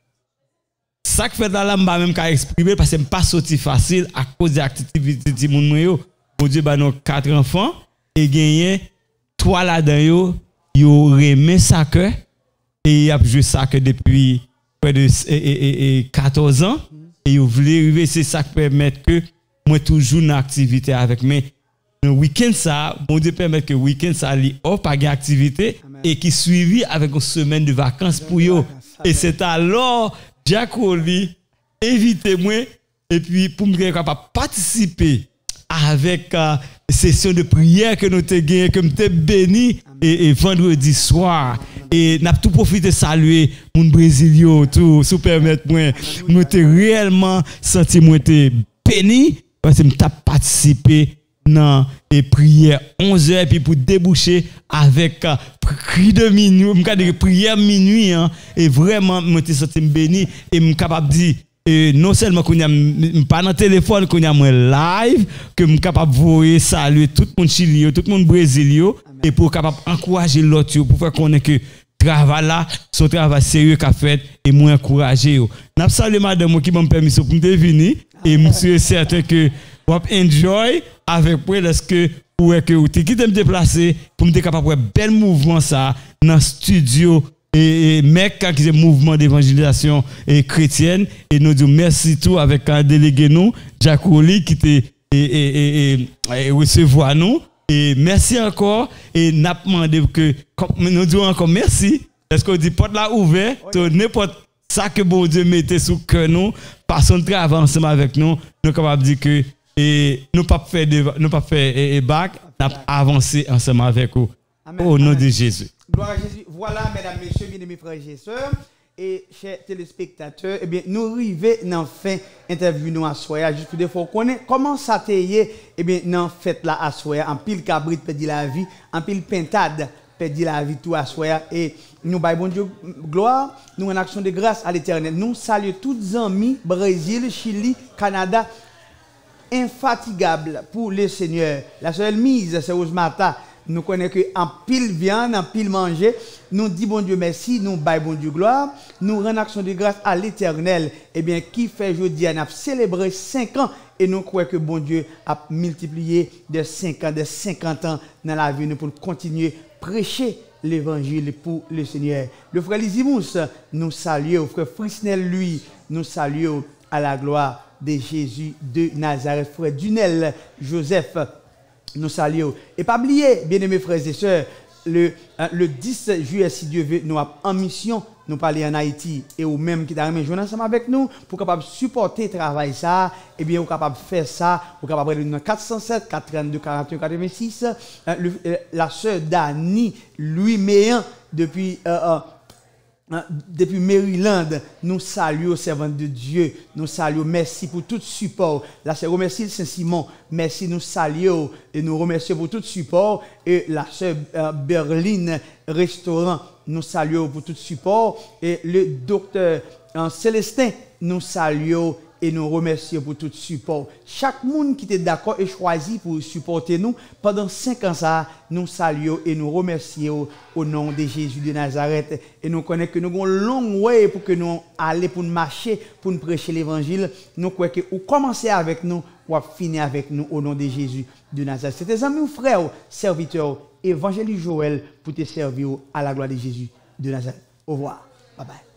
ça que fait là m'a même qu'à exprimer parce que pas sorti facile à cause de l'activité ti moun moi yo. Bon Dieu ba nos 4 enfants et gagné 3 là-dedans yo yo remet ça que et y a joué ça que depuis près de 14 ans et yo voulait arriver c'est ça qui permet que moi toujours une activité avec mais le week-end ça bon Dieu permet que week-end ça li off pas gain activité et qui suivi avec une semaine de vacances pour yo et c'est alors Jacoli invité moi et puis pour me capable participer avec session de prière que nous t'ai gagné que m'était béni et vendredi soir et n'a tout profité saluer mon brésilien tout sous permettre moi nous t'ai réellement senti moi t'ai béni parce que m't'a participé dans les prières 11h puis pour déboucher avec cri de minuit m'ka dire prière minuit hein, et vraiment moi t'ai senti béni et m'capable dire et non seulement qu'on a pas dans téléphone qu'on a moi live que me capable voyer saluer tout le monde chilien tout le monde brésilien et pour capable encourager l'autre pour faire connaître que travail là son travail sérieux qu'a fait et moi encourager yo n'a salué madame qui m'a permission pour me venir et monsieur certain que on enjoy avec moi parce que pour que vous qui me déplacer pour me capable bel mouvement ça dans studio et mec qui est mouvement d'évangélisation et chrétienne et nous disons merci tout avec un délégué nous Jacoli qui et recevoir nous et merci encore et n'a demandé que nous disons encore merci parce qu'on dit porte là ouvert n'importe ça que bon Dieu mettait sous cœur nous par son travail ensemble avec nous capable dire que et nous pas faire bac n'a avancer ensemble avec vous au nom de Jésus. Gloire à Jésus. Voilà, mesdames, messieurs, bien-aimés frères et sœurs, et chers téléspectateurs, eh bien, nous arrivons dans la fin interview nous à soya, juste pour des fois connaître comment ça t'est, eh bien, dans fête là à soya, en pile cabrit perdit la vie, en pile pintade perdit la vie tout à soya, et nous, bon Dieu, gloire, nous en action de grâce à l'éternel. Nous saluons tous les amis, Brésil, Chili, Canada, infatigables pour le Seigneur. La seule mise, c'est Osmata. Nous connaissons qu'en pile viande, en pile manger, nous disons bon Dieu merci, nous baillons bon Dieu gloire, nous rendons action de grâce à l'éternel. Eh bien, qui fait aujourd'hui, on a célébré 5 ans et nous croyons que bon Dieu a multiplié de 5 ans, de 50 ans dans la vie, nous pour continuer à prêcher l'évangile pour le Seigneur. Le frère Lizimous, nous saluons, le frère Frisnel, lui, nous saluons à la gloire de Jésus de Nazareth, frère Dunel, Joseph, nous saluons. Et pas oublier, bien-aimés frères et sœurs, le 10 juillet, si Dieu veut, nous sommes en mission, nous parler en Haïti, et ou même qui t'a rejoint ensemble avec nous, pour capable supporter le travail ça, et bien, vous capable faire ça, vous capable aller dans 407, 432, 41, 86, la sœur Dani, Louis Méan, depuis Maryland, nous saluons servants de Dieu, nous saluons, merci pour tout support. Là, c'est remercier Saint-Simon, merci, nous saluons et nous remercions pour tout support. Et la sœur Berlin Restaurant, nous saluons pour tout support. Et le docteur Célestin, nous saluons et nous remercions pour tout support. Chaque monde qui était d'accord et choisi pour supporter nous pendant 5 ans, ça, nous saluons et nous remercions au nom de Jésus de Nazareth. Et nous connaissons que nous avons un long way pour que nous allions pour nous marcher, pour nous prêcher l'évangile. Nous croyons que vous commencez avec nous, ou finir avec nous au nom de Jésus de Nazareth. C'est tes amis ou frères, serviteurs, évangéliste Joël, pour te servir à la gloire de Jésus de Nazareth. Au revoir. Bye bye.